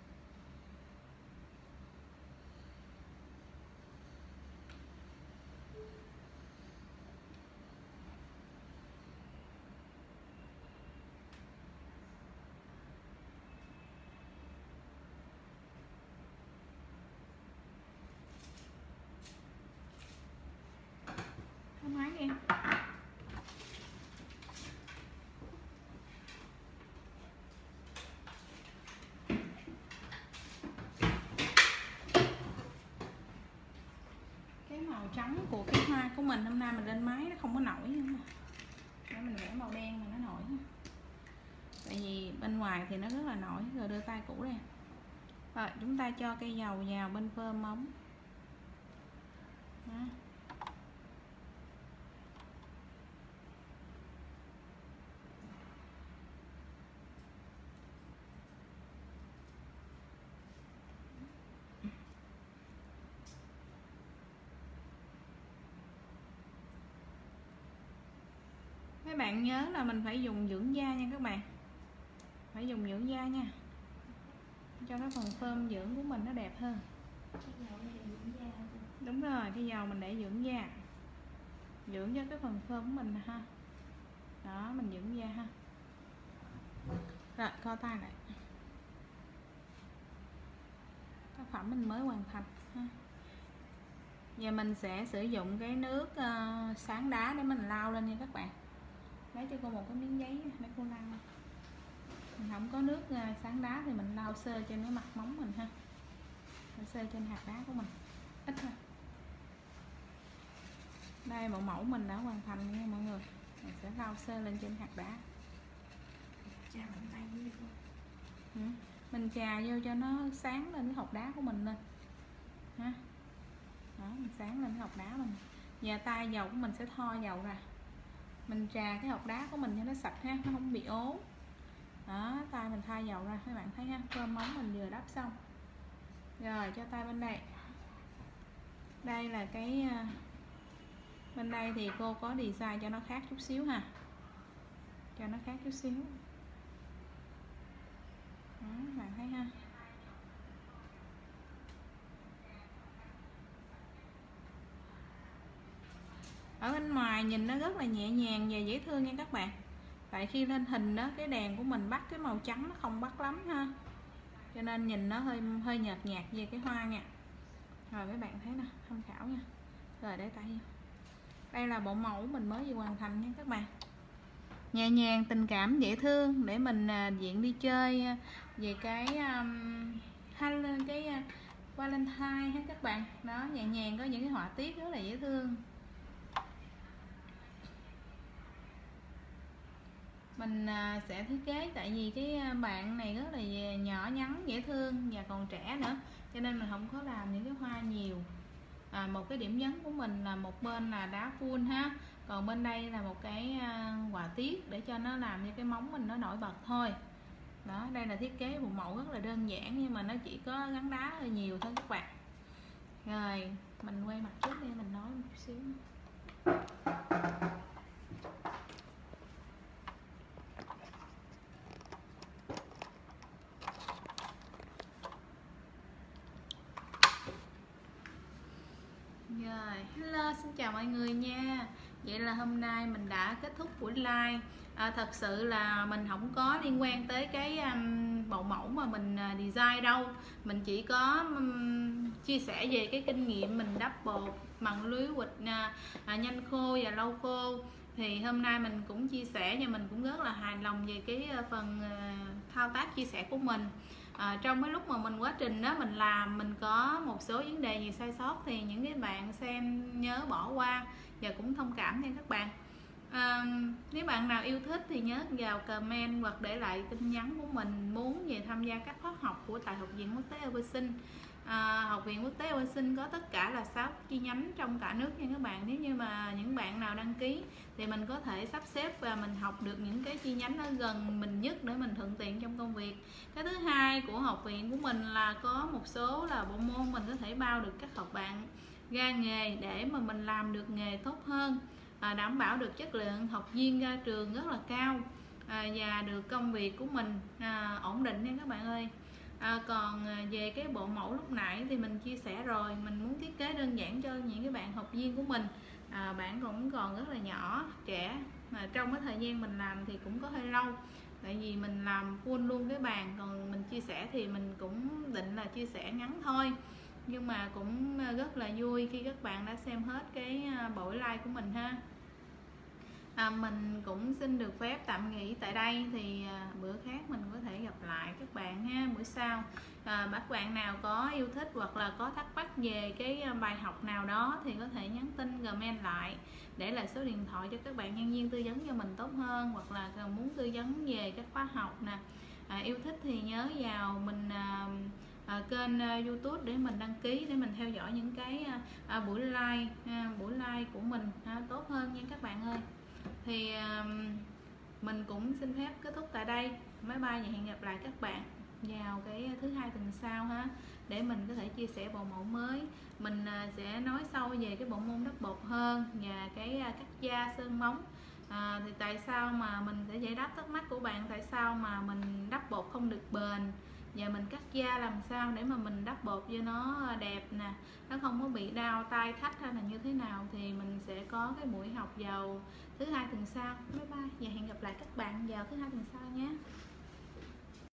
Thoải mái đi em. Màu trắng của cái hoa của mình hôm nay mình lên máy nó không có nổi nữa, để mình vẽ màu đen mà nó nổi, tại vì bên ngoài thì nó rất là nổi. Rồi đưa tay cũ đây. Rồi chúng ta cho cây dầu vào bên phơm móng. Đó. Các bạn nhớ là mình phải dùng dưỡng da nha các bạn, phải dùng dưỡng da nha, cho cái phần phơm dưỡng của mình nó đẹp hơn. Đúng rồi, cái dầu mình để dưỡng da, dưỡng cho cái phần phơm của mình ha. Đó, mình dưỡng da ha. Rồi co tay lại. Tác phẩm mình mới hoàn thành ha. Giờ mình sẽ sử dụng cái nước uh, sáng đá để mình lau lên nha các bạn. Lấy cho cô một cái miếng giấy để cô lau. Mình không có nước uh, sáng đá thì mình lau sơ trên cái mặt móng mình ha, lau sơ trên hạt đá của mình ít thôi. Đây mẫu mẫu mình đã hoàn thành nha mọi người. Mình sẽ lau sơ lên trên hạt đá. Chà bàn tay với cô. Ừ. Mình chà vô cho nó sáng lên cái hột đá của mình lên ha. Đó, mình sáng lên cái hột đá mình. Và tay dầu của mình sẽ tho dầu ra, mình trà cái hột đá của mình cho nó sạch ha, nó không bị ố. Đó, tay mình thay dầu ra các bạn thấy ha. Phơm móng mình vừa đắp xong. Rồi cho tay bên đây. Đây là cái bên đây thì cô có design cho nó khác chút xíu ha, cho nó khác chút xíu. Đó, các bạn thấy ha. Ở bên ngoài nhìn nó rất là nhẹ nhàng và dễ thương nha các bạn. Tại khi lên hình đó cái đèn của mình bắt cái màu trắng nó không bắt lắm ha, cho nên nhìn nó hơi hơi nhợt nhạt về cái hoa nha. Rồi các bạn thấy nè, tham khảo nha. Rồi để tay. Đây là bộ mẫu mình mới vừa hoàn thành nha các bạn. Nhẹ nhàng, tình cảm, dễ thương để mình uh, diện đi chơi uh, về cái um, hay cái uh, Valentine ha các bạn. Đó, nhẹ nhàng, có những cái họa tiết rất là dễ thương. Mình uh, sẽ thiết kế tại vì cái bạn này rất là nhỏ nhắn, dễ thương và còn trẻ nữa, cho nên mình không có làm những cái hoa nhiều. À, một cái điểm nhấn của mình là một bên là đá full ha, Còn bên đây là một cái họa tiết để cho nó làm cho cái móng mình nó nổi bật thôi. Đó, đây là thiết kế bộ mẫu rất là đơn giản nhưng mà nó chỉ có gắn đá hơi nhiều thôi các bạn. Rồi mình quay mặt trước đi, mình nói một chút xíu. Rồi, hello, xin chào mọi người nha. Vậy là hôm nay mình đã kết thúc buổi live. À, thật sự là mình không có liên quan tới cái um, bộ mẫu mà mình uh, design đâu. Mình chỉ có um, chia sẻ về cái kinh nghiệm mình đắp bột bằng lưới quịch uh, uh, nhanh khô và lâu khô. Thì hôm nay mình cũng chia sẻ và mình cũng rất là hài lòng về cái uh, phần uh, thao tác chia sẻ của mình. À, trong cái lúc mà mình quá trình đó mình làm mình có một số vấn đề gì sai sót thì những cái bạn xem nhớ bỏ qua và cũng thông cảm nha các bạn. À, nếu bạn nào yêu thích thì nhớ vào comment hoặc để lại tin nhắn của mình muốn về tham gia các khóa học của tại Học viện Quốc tế Eversinh. À, Học viện Quốc tế Eversinh có tất cả là sáu chi nhánh trong cả nước nha các bạn. Nếu như mà những bạn nào đăng ký thì mình có thể sắp xếp và mình học được những cái chi nhánh nó gần mình nhất để mình thuận tiện trong công việc. Cái thứ hai của học viện của mình là có một số là bộ môn mình có thể bao được các học bạn ra nghề để mà mình làm được nghề tốt hơn, à, đảm bảo được chất lượng học viên ra trường rất là cao, à, và được công việc của mình à, ổn định nha các bạn ơi. À, còn về cái bộ mẫu lúc nãy thì mình chia sẻ rồi, mình muốn thiết kế đơn giản cho những cái bạn học viên của mình. À, bạn cũng còn rất là nhỏ trẻ mà trong cái thời gian mình làm thì cũng có hơi lâu, tại vì mình làm full luôn cái bàn, còn mình chia sẻ thì mình cũng định là chia sẻ ngắn thôi, nhưng mà cũng rất là vui khi các bạn đã xem hết cái buổi live của mình ha. À, mình cũng xin được phép tạm nghỉ tại đây, thì à, bữa khác mình có thể gặp lại các bạn ha, bữa sau. À, các bạn nào có yêu thích hoặc là có thắc mắc về cái bài học nào đó thì có thể nhắn tin comment lại, để lại số điện thoại cho các bạn nhân viên tư vấn cho mình tốt hơn, hoặc là muốn tư vấn về các khóa học nè. À, yêu thích thì nhớ vào mình à, à, kênh à, YouTube để mình đăng ký, để mình theo dõi những cái à, buổi live à, buổi live của mình à, tốt hơn nha các bạn ơi. Thì uh, mình cũng xin phép kết thúc tại đây. Bye bye và hẹn gặp lại các bạn vào cái thứ hai tuần sau ha, để mình có thể chia sẻ bộ mẫu mới. Mình uh, sẽ nói sâu về cái bộ môn đắp bột hơn và cái uh, cắt da sơn móng. À, thì tại sao mà mình sẽ giải đáp thắc mắc của bạn, tại sao mà mình đắp bột không được bền, và mình cắt da làm sao để mà mình đắp bột cho nó đẹp nè, nó không có bị đau tay thách hay là như thế nào, thì mình sẽ có cái buổi học vào thứ hai tuần sau. Bye bye và hẹn gặp lại các bạn vào thứ hai tuần sau nhé.